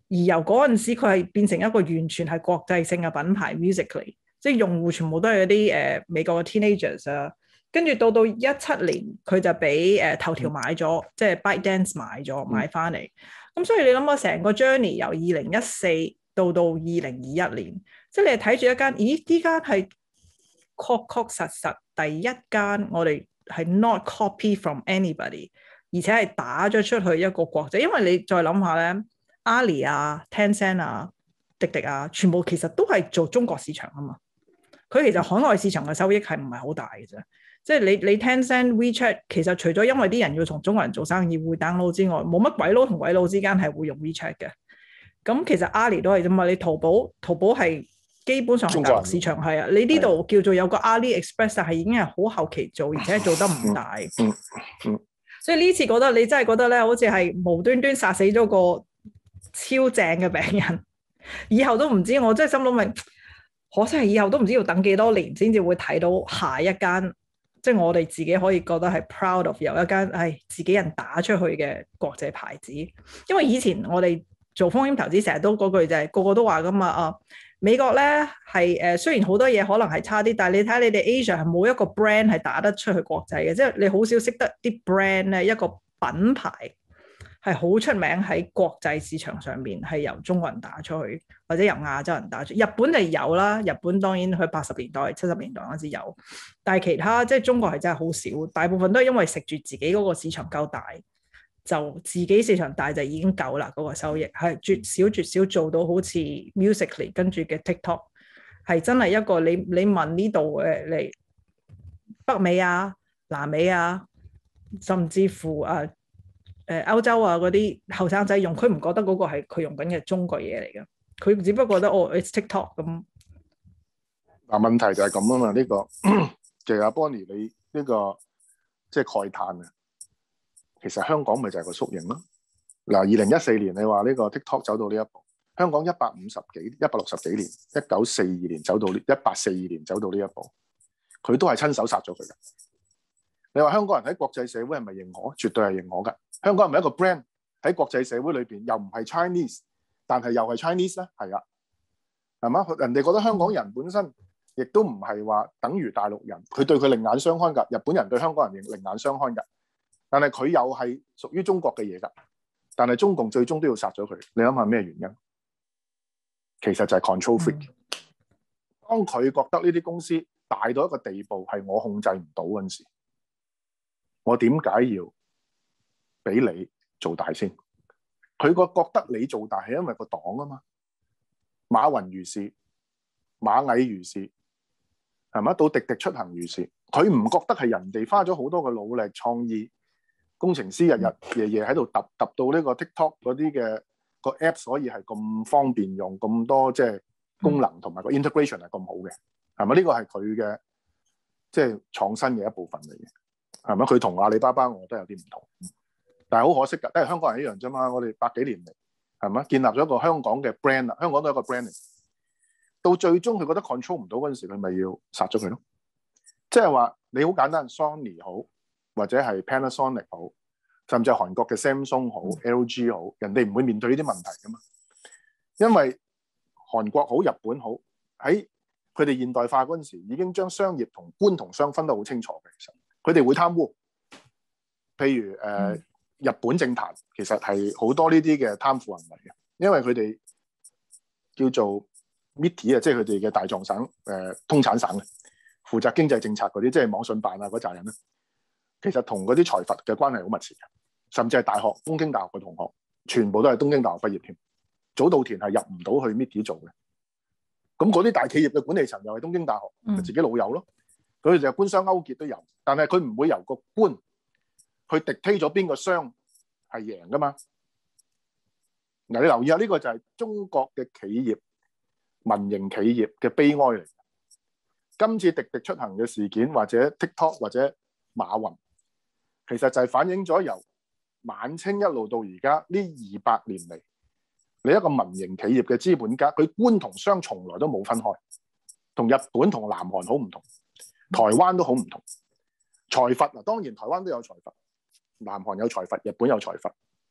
而由嗰陣時佢係變成一個完全係國際性嘅品牌 musically， 即係用戶全部都係嗰啲誒美國嘅 teenagers 啊。跟住到到一七年佢就俾誒、呃、頭條買咗，即係 ByteDance 買咗買翻嚟。咁、嗯、所以你諗下成個 journey 由二零一四到到二零二一年，即係你係睇住一間，咦？呢間係確確實實第一間我哋係 not copy from anybody， 而且係打咗出去一個國際。因為你再諗下咧，阿里啊、Tencent 啊、滴滴啊，全部其實都係做中國市場啊嘛。佢其實海外市場嘅收益係唔係好大嘅啫。即係你你 Tencent WeChat 其實除咗因為啲人要同中國人做生意會 download 之外，冇乜鬼佬同鬼佬之間係會用 WeChat 嘅。咁其實阿里都係啫嘛。你淘寶淘寶係基本上係大陸市場係啊。你呢度叫做有個 AliExpress， 但係已經係好後期做，而且做得唔大。 嗯嗯、 所以呢次覺得你真係覺得咧，好似係無端端殺死咗個超正嘅病人，以後都唔知。我真係心諗明，可惜係以後都唔知要等幾多年先至會睇到下一間。即係我哋自己可以覺得係 proud of 有一間係自己人打出去嘅國際牌子。因為以前我哋做風險投資成日都嗰句就係、是、個個都話㗎嘛啊，美國咧係誒雖然好多嘢可能係差啲，但係你睇你哋 Asia 係冇一個 brand 係打得出去國際嘅，即係你好少識得啲 brand 咧，一個品牌係好出名喺國際市場上面係由中國人打出去，或者由亞洲人打出去。日本就有啦，日本當然佢八十年代、七十年代嗰陣時有，但係其他即係中國係真係好少，大部分都係因為食住自己嗰個市場夠大，就自己市場大就已經夠啦。嗰、嗰個收益係絕少絕少做到好似 Musical.ly 跟住嘅 TikTok 係真係一個你你問呢度嘅嚟北美啊、南美啊，甚至乎啊。誒歐洲啊嗰啲後生仔用，佢唔覺得嗰個係佢用緊嘅中國嘢嚟嘅，佢只不過覺得哦 ，it's TikTok 咁。 嗱，問題就係咁啊嘛，呢、呢個其實阿 Bonnie 你呢、呢個即係慨嘆啊，其實香港咪就係個縮影咯。嗱，二零一四年你話呢個 TikTok 走到呢一步，香港一百五十幾、一百六十幾年，一九四二年走到呢，一八四二年走到呢一步，佢都係親手殺咗佢嘅。你話香港人喺國際社會係咪認可？絕對係認可㗎。香港係咪一個 brand 喺國際社會裏邊又唔係 Chinese， 但係又係 Chinese 咧？係啊，係嘛？人哋覺得香港人本身亦都唔係話等於大陸人，佢對佢另眼相看㗎。日本人對香港人另眼相看㗎，但係佢又係屬於中國嘅嘢㗎。但係中共最終都要殺咗佢。你諗下咩原因？其實就係 control freak。當佢覺得呢啲公司大到一個地步係我控制唔到嗰陣時，我點解要俾你做大先？佢個覺得你做大係因為個黨啊嘛。馬雲如是，螞蟻如是，係咪？到滴滴出行如是，佢唔覺得係人哋花咗好多嘅努力創意，工程師日日夜夜喺度揼揼到呢個 TikTok 嗰啲嘅個 app， 所以係咁方便用，咁多即係功能同埋個 integration 係咁好嘅，係咪？呢個係佢嘅即係創新嘅一部分嚟嘅，係咪？佢同阿里巴巴我都有啲唔同。但係好可惜㗎，都係香港人一樣啫嘛。我哋百幾年嚟係咪建立咗一個香港嘅 brand 啦？香港都係一個 brand 嚟。到最終佢覺得 control 唔到嗰陣時，佢咪要殺咗佢咯？即係話你好簡單 ，Sony 好，或者係 Panasonic 好，甚至係韓國嘅 Samsung 好、L G 好，人哋唔會面對呢啲問題㗎嘛。因為韓國好、日本好，喺佢哋現代化嗰陣時，已經將商業同官同商分得好清楚嘅。其實佢哋會貪污，譬如誒。呃嗯日本政壇其實係好多呢啲嘅貪腐行為嘅，因為佢哋叫做 M I T 啊，即係佢哋嘅大藏省誒、呃、通產省嘅，負責經濟政策嗰啲，即係網信辦啊嗰扎人咧，其實同嗰啲財閥嘅關係好密切嘅，甚至係大學東京大學嘅同學，全部都係東京大學畢業添。早稻田係入唔到去 M I T 做嘅，咁嗰啲大企業嘅管理層又係東京大學，嗯、自己老友咯，佢哋就官商勾結都有，但係佢唔會由個官去敵推咗邊個商係贏噶嘛？嗱，你留意下呢個就係中國嘅企業、民營企業嘅悲哀嚟。今次滴滴出行嘅事件，或者 TikTok 或者馬雲，其實就係反映咗由晚清一路到而家呢二百年嚟，你一個民營企業嘅資本家，佢官同商從來都冇分開，同日本同南韓好唔同，台灣都好唔同。財閥嗱，當然台灣都有財閥。南韓有財閥，日本有財閥，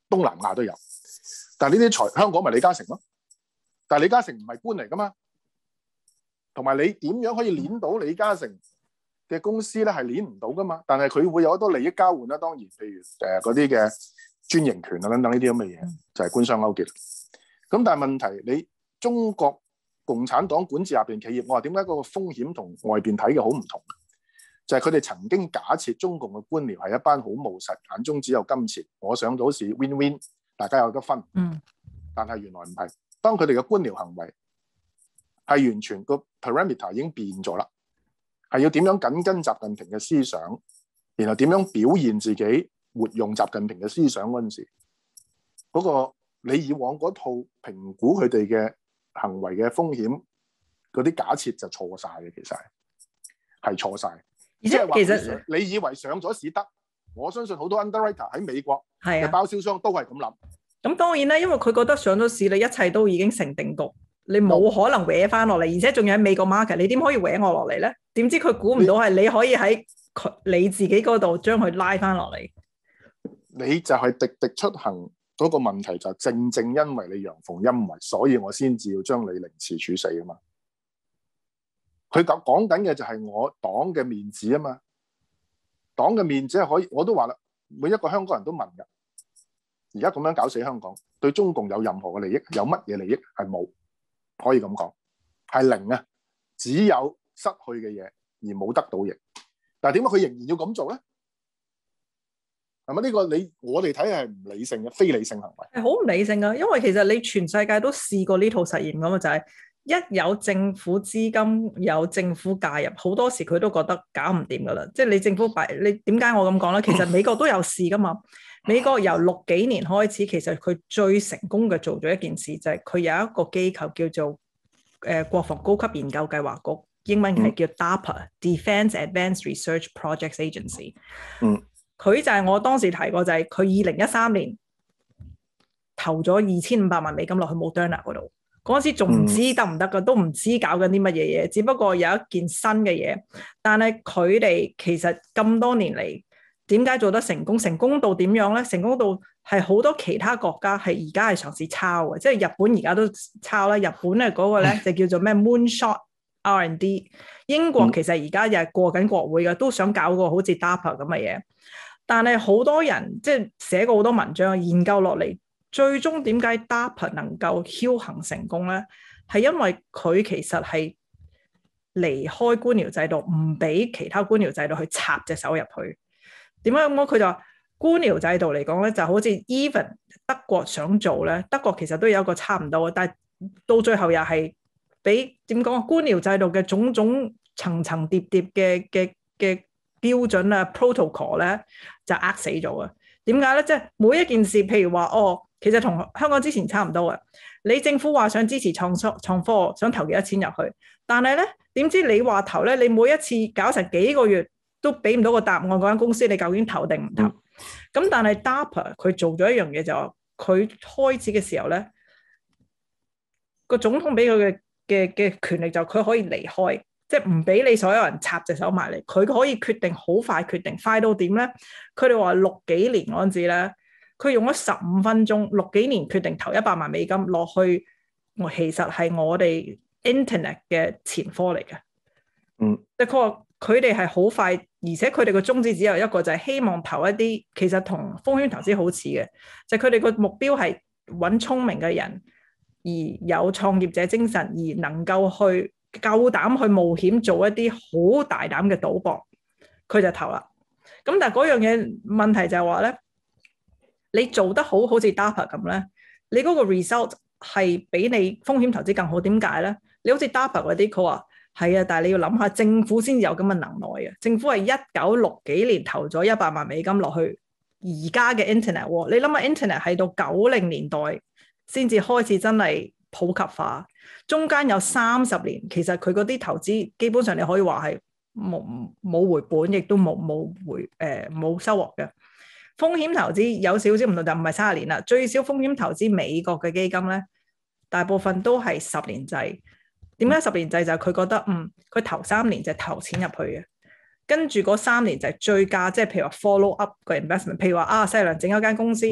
東南亞都有。但係呢啲財香港咪李嘉誠咯？但係李嘉誠唔係官嚟噶嘛？同埋你點樣可以鏈到李嘉誠嘅公司咧？係鏈唔到噶嘛？但係佢會有好多利益交換啦。當然，譬如誒嗰啲嘅專營權啊等等呢啲咁嘅嘢，就係官商勾結。咁但係問題，你中國共產黨管治下邊企業，我話點解嗰個風險同外邊睇嘅好唔同？就係佢哋曾經假設中共嘅官僚係一班好務實，眼中只有金錢，我上到市 win win， 大家有得分。 嗯。但係原來唔係，當佢哋嘅官僚行為係完全個 parameter 已經變咗啦，係要點樣緊跟習近平嘅思想，然後點樣表現自己，活用習近平嘅思想嗰陣時，嗰、嗰個你以往嗰套評估佢哋嘅行為嘅風險嗰啲假設就錯晒嘅，其實係係錯晒。而且其實你以為上咗市得，我相信好多 underwriter 喺美國嘅包銷商都係咁諗。 咁當然啦，因為佢覺得上咗市，你一切都已經成定局，你冇可能搲翻落嚟，而且仲要喺美國 market， 你點可以搲我落嚟咧？點知佢估唔到係你可以喺佢你自己嗰度將佢拉翻落嚟。 你就係滴滴出行嗰個問題，就正正因為你陽奉陰違，所以我先至要將你凌遲處死啊嘛。佢講講緊嘅就係我黨嘅面子啊嘛，黨嘅面子係可以，我都話啦，每一個香港人都問噶。而家咁樣搞死香港，對中共有任何嘅利益？有乜嘢利益？係冇，可以咁講，係零啊！只有失去嘅嘢，而冇得到嘢。但係點解佢仍然要咁做咧？係咪呢個你我哋睇係唔理性嘅非理性行為？係好唔理性噶，因為其實你全世界都試過呢套實驗咁啊，就係、是、一有政府資金、有政府介入，好多時佢都覺得搞唔掂噶啦。即係你政府擺，你點解我咁講咧？其實美國都有試噶嘛。美國由六幾年開始，其實佢最成功嘅做咗一件事，就係、是、佢有一個機構叫做誒、呃、國防高級研究計劃局，英文係叫 DARPA、嗯、Defense Advanced Research Projects Agency。嗯，佢就係我當時提過，就係佢二零一三年投咗二千五百萬美金落去 Moderna 嗰度，嗰陣時仲唔知得唔得㗎，都唔知搞緊啲乜嘢嘢，只不過有一件新嘅嘢，但係佢哋其實咁多年嚟。點解做得成功？成功到點樣咧？成功到係好多其他國家係而家係嘗試抄嘅，即係日本而家都抄啦。日本咧嗰個咧就叫做咩 Moonshot R and D。英國其實而家又係過緊國會嘅，都想搞個好似 DARPA 咁嘅嘢。但係好多人即係寫過好多文章研究落嚟，最終點解 DARPA 能夠僥倖成功咧？係因為佢其實係離開官僚制度，唔俾其他官僚制度去插隻手入去。點解咁講？佢就話官僚制度嚟講咧，就好似 even 德國想做咧，德國其實都有一個差唔多嘅，但係到最後又係俾點講啊？官僚制度嘅種種層層疊疊嘅嘅嘅標準啊 protocol 咧，就呃死咗啊！點解咧？即係每一件事，譬如話哦，其實同香港之前差唔多嘅，你政府話想支持創創創科，想投幾多錢入去，但係咧點知你話投咧，你每一次搞成幾個月。都俾唔到個答案，嗰間公司你究竟投定唔投？咁、嗯、但係 DARPA 佢做咗一樣嘢，就話佢開始嘅時候咧，個總統俾佢嘅嘅嘅權力就佢可以離開，即係唔俾你所有人插隻手埋嚟，佢可以決定好快決定，快到點咧？佢哋話六幾年嗰陣時咧，佢用咗十五分鐘，六幾年決定投一百萬美金落去，我其實係我哋 Internet 嘅前科嚟嘅。嗯，即係佢話。佢哋係好快，而且佢哋個宗旨只有一個，就係希望投一啲其實同風險投資好似嘅，就係佢哋個目標係揾聰明嘅人，而有創業者精神，而能夠去夠膽去冒險做一啲好大膽嘅賭博，佢就投啦。咁但係嗰樣嘢問題就係話咧，你做得好好似 DARPA 咁咧，你嗰個 result 係比你風險投資更好。點解咧？你好似 DARPA 嗰啲，佢話。係啊，但係你要諗下，政府先有咁嘅能耐啊！政府係一九六幾年投咗一百萬美金落去而家嘅 internet 喎，你諗下 internet 係到九零年代先至開始真係普及化，中間有三十年，其實佢嗰啲投資基本上你可以話係冇冇回本，亦都冇冇回誒冇收穫嘅。風險投資有少少唔同，就唔係三十年啦，最少風險投資美國嘅基金咧，大部分都係十年制。點解十年制？就係佢覺得嗯，佢頭三年就投錢入去嘅，跟住嗰三年就係追加，即係譬如話 follow up 個 investment，譬如話啊，細良整咗間公司，其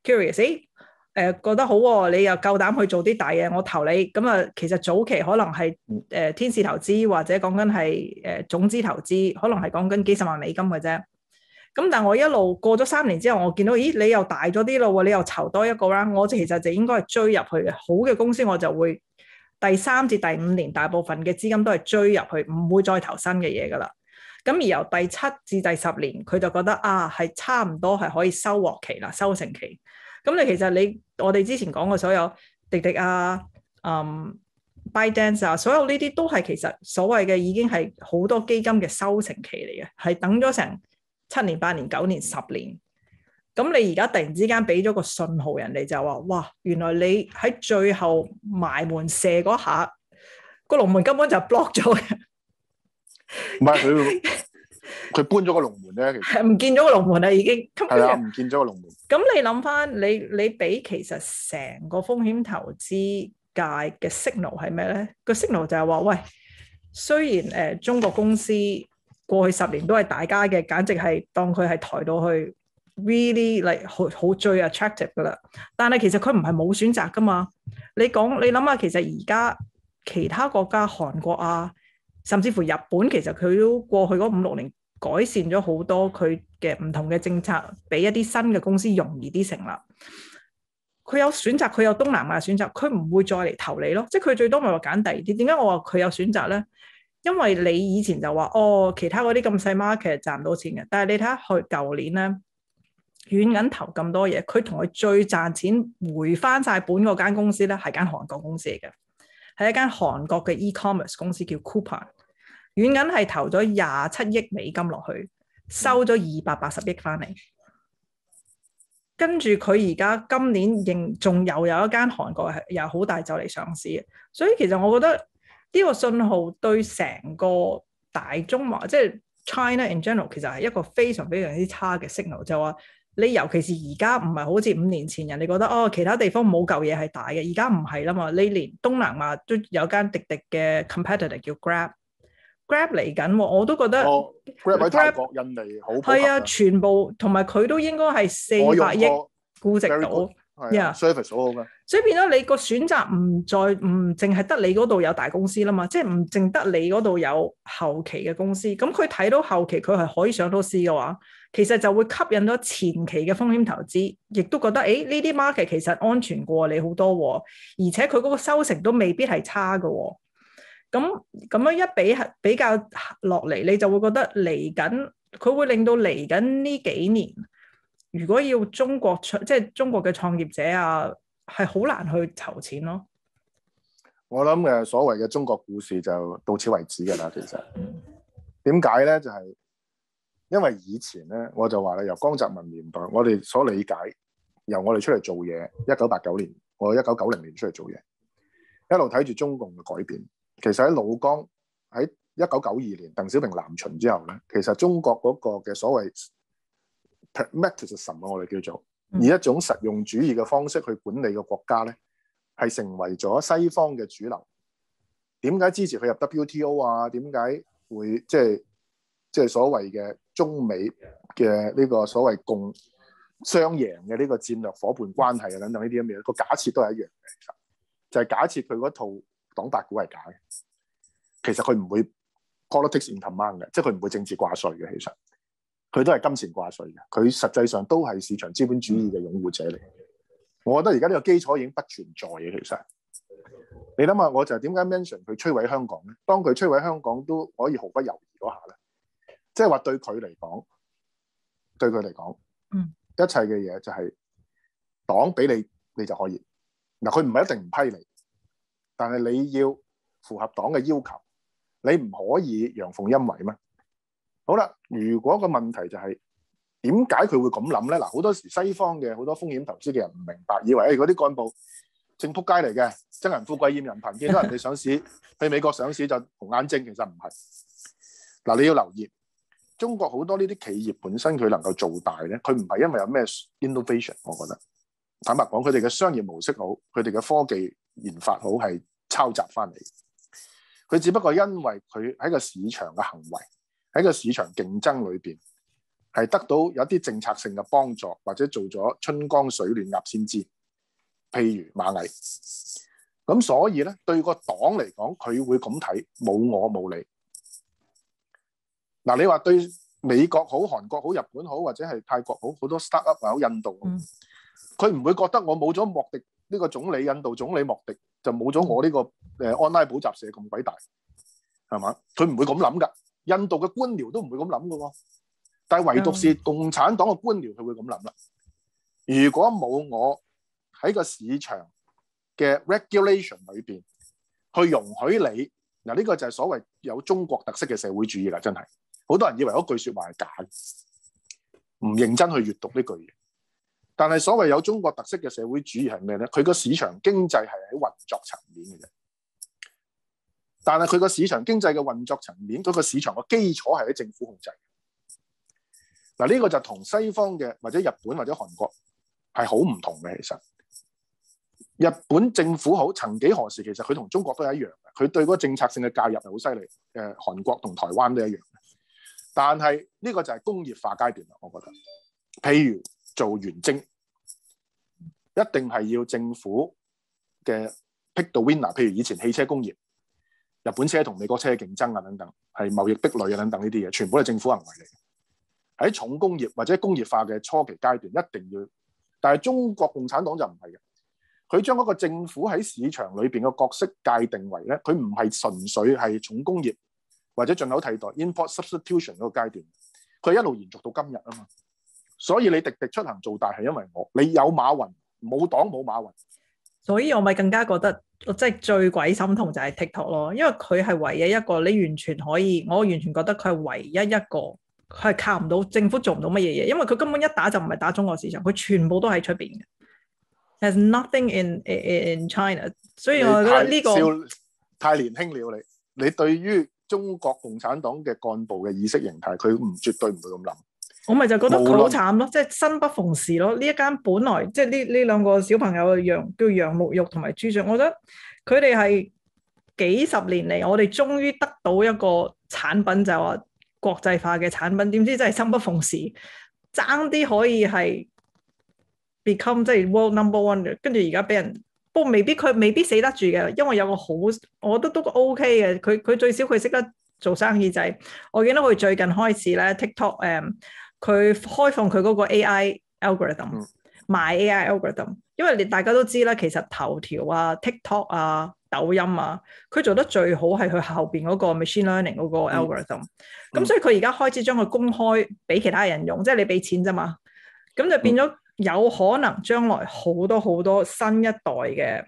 curious，誒、呃、覺得好喎、哦，你又夠膽去做啲大嘢，我投你。咁啊，其實早期可能係誒、呃、天使投資或者講緊係誒種子投資，可能係講緊幾十萬美金嘅啫。咁但係我一路過咗三年之後，我見到咦你又大咗啲咯喎，你又籌多一個啦，我其實就應該係追入去嘅。好嘅公司我就會第三至第五年大部分嘅資金都係追入去，唔會再投新嘅嘢噶啦。咁而由第七至第十年，佢就覺得啊係差唔多係可以收穫期啦，收成期。咁你其實你我哋之前講過所有滴滴啊、嗯 ByteDance 啊，所有呢啲都係其實所謂嘅已經係好多基金嘅收成期嚟嘅，係等咗成七年、八年、九年、十年，咁你而家突然之間俾咗個信號，人哋就話：哇，原來你喺最後埋門射嗰下，個龍門根本就 block 咗嘅。 唔係佢佢搬咗個龍門咧，其實係唔見咗個龍門啦，已經。 係啊，唔見咗個龍門。 咁你諗翻，你你俾其實成個風險投資界嘅 signal 係咩咧？個 signal 就係話：喂，雖然誒、呃、中國公司過去十年都係大家嘅，簡直係當佢係抬到去 really like 好好最 attractive 噶啦。但係其實佢唔係冇選擇噶嘛。你講你諗下，其實而家其他國家韓國啊，甚至乎日本，其實佢都過去嗰五六年改善咗好多佢嘅唔同嘅政策，俾一啲新嘅公司容易啲成立。佢有選擇，佢有東南亞選擇，佢唔會再嚟投你咯。即係佢最多咪話揀第二啲。點解我話佢有選擇咧？因為你以前就話哦，其他嗰啲咁細 market 賺唔到錢嘅，但係你睇下佢舊年咧，遠銀投咁多嘢，佢同佢最賺錢回翻晒本嗰間公司咧，係間韓國公司嚟嘅，係一間韓國嘅 e-commerce 公司叫 Coupang。遠銀係投咗廿七億美金落去，收咗二百八十億翻嚟。跟住佢而家今年仍仲又有一間韓國係又好大就嚟上市嘅，所以其實我覺得呢個信號對成個大中華即係 China in general 其實係一個非常非常之差嘅 signal，就話你尤其是而家唔係好似五年前人哋覺得哦其他地方冇嚿嘢係大嘅，而家唔係啦嘛，你連東南亞都有間滴滴嘅 competitor 叫 Grab。Grab 嚟緊，我都覺得。 哦、Grab 喺泰國、印尼好普及。 係啊，全部同埋佢都應該係四百億估值到， 係啊 ，service 好好嘅。 所以變咗你個選擇唔再唔淨係得你嗰度有大公司啦嘛，即係唔淨得你嗰度有後期嘅公司。咁佢睇到後期佢係可以上到市嘅話，其實就會吸引咗前期嘅風險投資，亦都覺得誒呢啲 market 其實安全過你好多喎，而且佢嗰個收成都未必係差嘅喎。咁咁樣一比比較落嚟，你就會覺得嚟緊，佢會令到嚟緊呢幾年，如果要中國即係中國嘅創業者啊，係好難去籌錢咯。 我諗嘅所謂嘅中國故事就到此為止㗎啦。其實點解咧？就係、是、因為以前咧，我就話咧，由江澤民年代，我哋所理解，由我哋出嚟做嘢，一九八九年，我一九九零年出嚟做嘢，一路睇住中共嘅改變。其實喺老江喺一九九二年鄧小平南巡之後咧，其實中國嗰個嘅所謂 pragmatism 啊，我哋叫做以一種實用主義嘅方式去管理個國家咧，係成為咗西方嘅主流。點解支持佢入 W T O 啊？點解會即係即係所謂嘅中美嘅呢個所謂共雙贏嘅呢個戰略伙伴關係啊等等呢啲咁嘅嘢，個假設都係一樣嘅，其實就係假設佢嗰套黨八股係假嘅，其實佢唔會 politics in command 嘅，即係佢唔會政治掛帥嘅，其實佢都係金錢掛帥嘅，佢實際上都係市場資本主義嘅擁護者嚟。我覺得而家呢個基礎已經不存在嘅，其實你諗下，我就點解 mention 佢摧毀香港咧？當佢摧毀香港都可以毫不猶豫嗰下咧，即係話對佢嚟講，對佢嚟講， 嗯， 一切嘅嘢就係黨俾你，你就可以嗱，佢唔係一定唔批你。但係你要符合黨嘅要求，你唔可以陽奉陰違咩？好啦，如果個問題就係點解佢會咁諗咧？嗱，好多時西方嘅好多風險投資嘅人唔明白，以為誒嗰啲幹部正仆街嚟嘅，憎人富貴厭人貧，見到人哋上市去美國上市就紅眼睛，其實唔係。嗱，你要留意，中國好多呢啲企業本身佢能夠做大咧，佢唔係因為有咩 innovation， 我覺得坦白講，佢哋嘅商業模式好，佢哋嘅科技研發好係抄襲翻嚟，佢只不過因為佢喺個市場嘅行為，喺個市場競爭裏邊， 係得到有啲政策性嘅幫助，或者做咗春江水暖鴨先知，譬如螞蟻。咁所以咧，對個黨嚟講，佢會咁睇，冇我冇你。嗱，你話對美國好、韓國好、日本好，或者係泰國好，好多 start up 啊，好印度，佢唔會覺得我冇咗莫迪呢個總理，印度總理莫迪就冇咗我呢個誒 online 補習社咁鬼大，係嘛？佢唔會咁諗噶。印度嘅官僚都唔會咁諗噶喎，但係唯獨是共產黨嘅官僚，佢會咁諗啦。如果冇我喺個市場嘅 regulation 裏邊去容許你，嗱，呢個就係所謂有中國特色嘅社會主義啦。真係好多人以為嗰句説話係假嘅，唔認真去閱讀呢句嘢。但係所謂有中國特色嘅社會主義係咩咧？佢個市場經濟係喺運作層面嘅啫。但係佢個市場經濟嘅運作層面，嗰個市場嘅基礎係喺政府控制。嗱，呢個就同西方嘅或者日本或者韓國係好唔同嘅。其實日本政府好，曾幾何時其實佢同中國都係一樣嘅，佢對嗰個政策性嘅介入係好犀利。誒，韓國同台灣都一樣。但係呢個就係工業化階段啦，我覺得。譬如做元晶，一定係要政府嘅 pick the winner。譬如以前汽車工業，日本車同美國車競爭啊等等，係貿易壁壘啊等等呢啲嘢，全部都係政府行為嚟嘅。喺重工業或者工業化嘅初期階段，一定要。但係中國共產黨就唔係嘅，佢將嗰個政府喺市場裏邊嘅角色界定為咧，佢唔係純粹係重工業或者進口替代 import substitution 嗰個階段，佢一路延續到今日啊嘛。所以你滴滴出行做大係因為我，你有馬雲，冇黨冇馬雲。所以我咪更加覺得，即係最鬼心痛就係 TikTok 咯，因為佢係唯一一個你完全可以，我完全覺得佢係唯一一個，佢係靠唔到政府做唔到乜嘢嘢，因為佢根本一打就唔係打中國市場，佢全部都喺出邊嘅。There's nothing in in China， 所以我覺得呢個太年輕了你，你對於中國共產黨嘅幹部嘅意識形態，佢唔絕對唔會咁諗。我咪就覺得佢好慘咯，即係生不逢時咯。呢一間本來即係呢呢兩個小朋友楊叫楊沐玉同埋朱俊，我覺得佢哋係幾十年嚟，我哋終於得到一個產品，就係話國際化嘅產品。點知真係生不逢時，爭啲可以係 become 即係 world number one 嘅，跟住而家俾人，不過未必佢未必死得住嘅，因為有個好，我覺得都 OK 嘅。佢佢最少佢識得做生意，就係我見到佢最近開始咧 TikTok 誒。佢開放佢嗰個 A I algorithm， 賣 A I algorithm， 因為你大家都知啦，其實頭條啊、TikTok 啊、抖音啊，佢做得最好係佢後邊嗰個 machine learning 嗰個 algorithm。咁、嗯、所以佢而家開始將佢公開俾其他人用，即係你俾錢啫嘛。咁就變咗有可能將來好多好多新一代嘅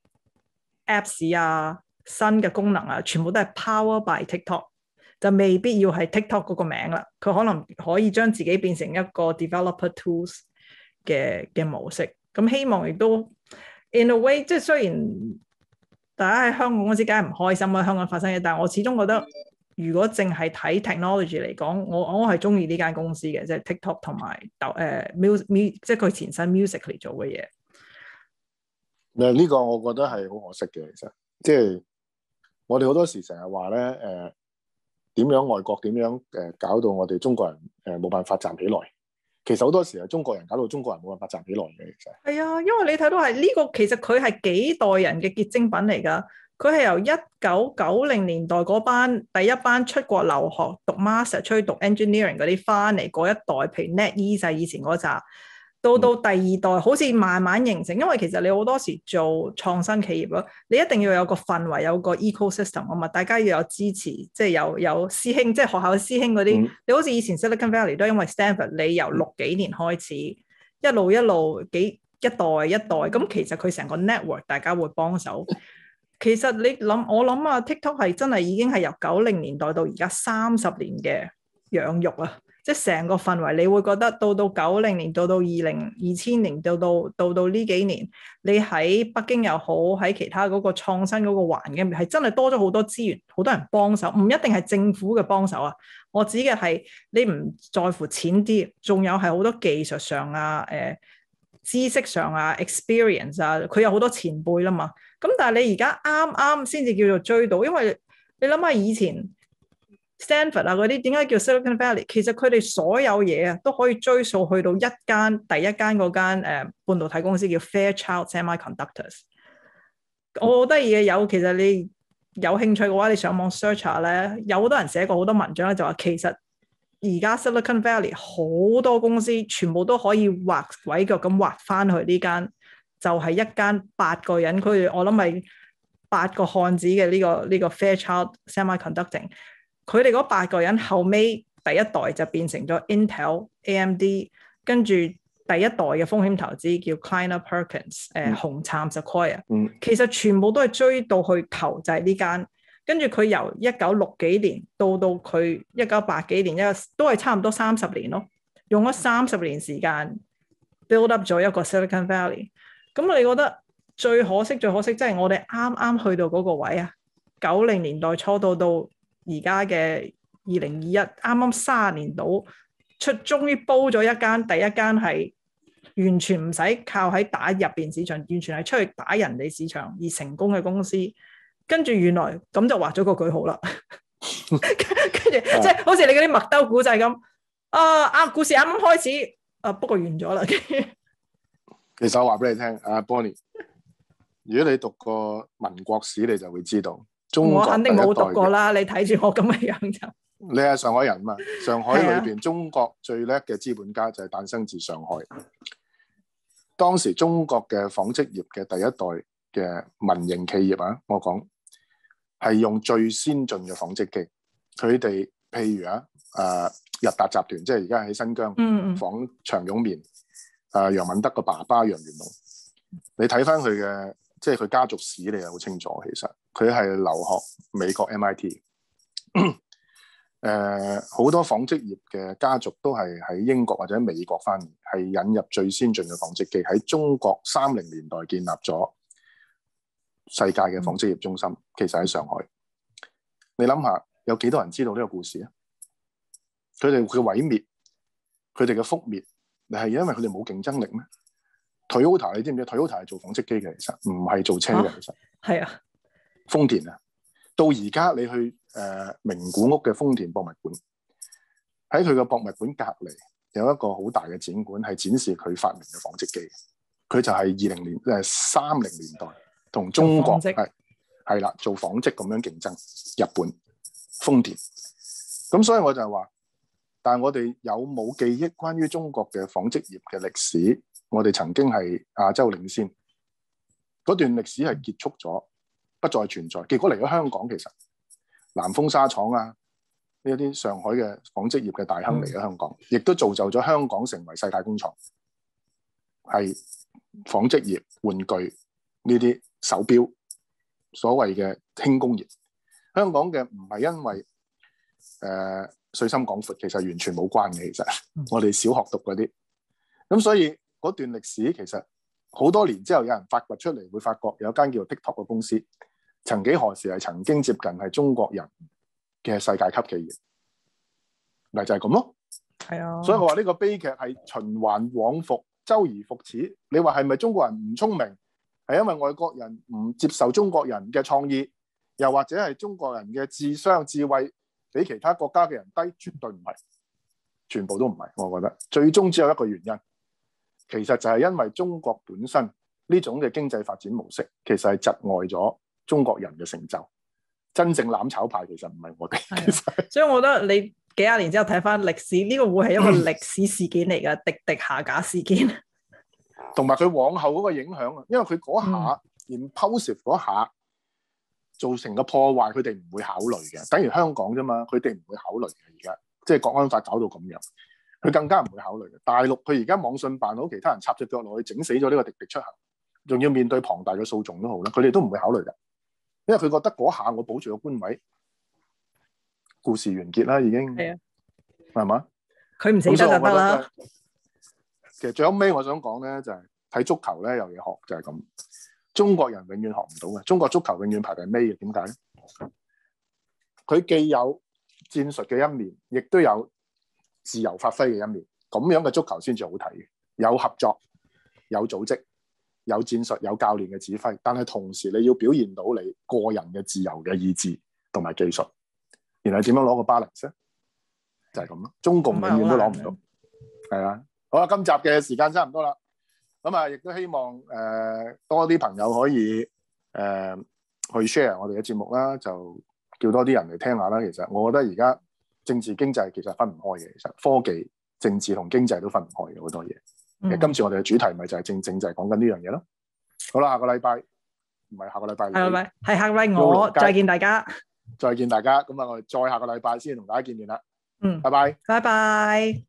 apps 啊、新嘅功能啊，全部都係 power by TikTok。就未必要係 TikTok 嗰個名啦，佢可能可以將自己變成一個 developer tools 嘅嘅模式。咁希望亦都 in a way， 即係雖然大家喺香港嗰時梗係唔開心啦，香港發生嘢，但係我始終覺得，如果淨係睇 technology 嚟講，我我係中意呢間公司嘅，即係 TikTok 同埋誒 music， 即係佢前身 Musical.ly 做嘅嘢。誒呢個我覺得係好可惜嘅，其實即係我哋好多時成日話咧誒。呃點樣外國點樣誒搞到我哋中國人誒冇辦法站起來？其實好多時係中國人搞到中國人冇辦法站起來嘅。其實係啊，因為你睇到係呢個其實佢係幾代人嘅結晶品嚟㗎。佢係由一九九零年代嗰班第一班出國留學讀 master 出去讀 engineering 嗰啲翻嚟嗰一代，譬如 NetEase 以前嗰扎。到到第二代好似慢慢形成，因為其實你好多時做創新企業咯，你一定要有個氛圍，有個 ecosystem 啊嘛，大家要有支持，即係有有師兄，即係學校嘅師兄嗰啲。嗯、你好似以前 Silicon Valley 都因為 Stanford，你由六幾年開始，一路一路幾一代一代，咁其實佢成個 network 大家會幫手。其實你諗，我諗啊 TikTok 係真係已經係由九零年代到而家三十年嘅養育啊。即係成個氛圍，你會覺得到到九零年，到到二零二千年，到到到到呢幾年，你喺北京又好，喺其他嗰個創新嗰個環境，係真係多咗好多資源，好多人幫手，唔一定係政府嘅幫手啊。我指嘅係你唔在乎錢啲，仲有係好多技術上啊、誒、呃、知識上啊、experience 啊，佢有好多前輩啦嘛。咁但係你而家啱啱先至叫做追到，因為你諗下以前。 Stanford 啊嗰啲點解叫 Silicon Valley？其實佢哋所有嘢啊都可以追溯去到一間第一間嗰間誒、呃、半導體公司叫 Fairchild Semiconductors。我覺得嘢有，其實你有興趣嘅話，你上網 search 下咧，有好多人寫過好多文章咧，就話其實而家 Silicon Valley 好多公司全部都可以畫鬼腳咁畫翻去呢間，就係、是、一間八個人，佢我諗係八個漢子嘅呢、這個呢、這個 Fairchild Semiconducting。佢哋嗰八個人後尾第一代就變成咗 Intel、A M D， 跟住第一代嘅風險投資叫 Kleiner Perkins， 誒、呃、紅杉 Sequoia， 嗯、 其實全部都係追到去頭就係呢間，跟住佢由一九六幾年到到佢一九八幾年，一個都係差唔多三十年咯，用咗三十年時間 build up 咗一個 Silicon Valley。咁你覺得最可惜最可惜，即係我哋啱啱去到嗰個位啊，九零年代初到到而家嘅二零二一，啱啱三十年度出，終於煲咗一間，第一間係完全唔使靠喺打入邊市場，完全係出去打人哋市場而成功嘅公司。跟住原來咁就畫咗個句號啦。跟住即係好似你嗰啲麥兜古仔咁，啊啱故事啱啱開始，啊不過完咗啦。 其實我話俾你聽，阿 Bonnie， 如果你讀過民國史，你就會知道，中國我肯定冇讀過啦。你睇住我咁嘅樣就， 你係上海人嘛？上海裏邊，中國最叻嘅資本家就係誕生自上海。當時中國嘅紡織業嘅第一代嘅民營企業啊，我講係用最先進嘅紡織機。佢哋譬如啊，誒、呃、日達集團，即係而家喺新疆紡長絨棉。誒、呃、楊敏德個爸爸楊元龍，你睇翻佢嘅，即係佢家族史，你又好清楚。其實佢係留學美國 M I T， 誒、呃、好多紡織業嘅家族都係喺英國或者美國翻嚟，係引入最先進嘅紡織機，喺中國三零年代建立咗世界嘅紡織業中心。嗯、其實喺上海，你諗下有幾多人知道呢個故事啊？佢哋嘅毀滅，佢哋嘅覆滅。你係因為佢哋冇競爭力咩 ？Toyota 你知唔知 ？Toyota 係做紡織機嘅，其實唔係做車嘅，其實係啊。 豐田啊，到而家你去誒、呃、名古屋嘅豐田博物館，喺佢嘅博物館隔離有一個好大嘅展館，係展示佢發明嘅紡織機。佢就係二零年誒三零年代同中國係係啦做紡織咁樣競爭日本豐田。咁所以我就係話。但係我哋有冇記憶關於中國嘅紡織業嘅歷史？我哋曾經係亞洲領先，嗰段歷史係結束咗，不再存在。結果嚟咗香港，其實南豐紗廠啊，呢一啲上海嘅紡織業嘅大亨嚟咗香港，亦都造就咗香港成為世界工廠，係紡織業、玩具呢啲手錶，所謂嘅輕工業。香港嘅唔係因為誒。呃水深廣闊，其實完全冇關嘅。其實我哋小學讀嗰啲，咁所以嗰段歷史其實好多年之後，有人發掘出嚟，會發覺有一間叫做 TikTok 嘅公司，曾幾何時係曾經接近係中國人嘅世界級企業，咪就係咁咯。 係啊， 所以我話呢個悲劇係循環往復，周而復始。你話係咪中國人唔聰明？係因為外國人唔接受中國人嘅創意，又或者係中國人嘅智商智慧比其他國家嘅人低？絕對唔係，全部都唔係。我覺得最終只有一個原因，其實就係因為中國本身呢種嘅經濟發展模式，其實係窒礙咗中國人嘅成就。真正攬炒派其實唔係我哋。 所以我覺得你幾廿年之後睇翻歷史，呢、這個會係一個歷史事件嚟㗎，滴滴下架事件。 同埋佢往後嗰個影響啊，因為佢嗰下 impulsive 嗰下。造成嘅破壞，佢哋唔會考慮嘅，等於香港啫嘛，佢哋唔會考慮嘅。而家即係國安法搞到咁樣，佢更加唔會考慮嘅。大陸佢而家網信辦好，其他人插隻腳落去整死咗呢個滴滴出行，仲要面對龐大嘅訴訟都好啦，佢哋都唔會考慮嘅，因為佢覺得嗰下我保住個官位，故事完結啦，已經係啊，係嘛？ 佢唔死得就得啦。 其實最後尾我想講咧，就係、是、睇足球咧有嘢學，就係、是、咁。中國人永遠學唔到嘅，中國足球永遠排第尾嘅。點解咧？佢既有戰術嘅一面，亦都有自由發揮嘅一面。咁樣嘅足球先至好睇嘅，有合作、有組織、有戰術、有教練嘅指揮。但係同時你要表現到你個人嘅自由嘅意志同埋技術。 然後點樣攞個 balance 咧？就係咁咯。中共永遠都攞唔到。係啊，好啦，今集嘅時間差唔多啦。咁啊，亦都希望誒、呃、多啲朋友可以誒、呃、去 share 我哋嘅節目啦，就叫多啲人嚟聽下啦。其實我覺得而家政治經濟其實分唔開嘅，其實科技、政治同經濟都分唔開嘅好多嘢。其實今次我哋嘅主題咪就係正正就係講緊呢樣嘢咯。好啦，下個禮拜唔係下個禮拜， 係咪？係下個禮拜我再見大家， 再見大家。咁啊，我哋再下個禮拜先同大家見面啦。 嗯， 拜拜， 拜拜。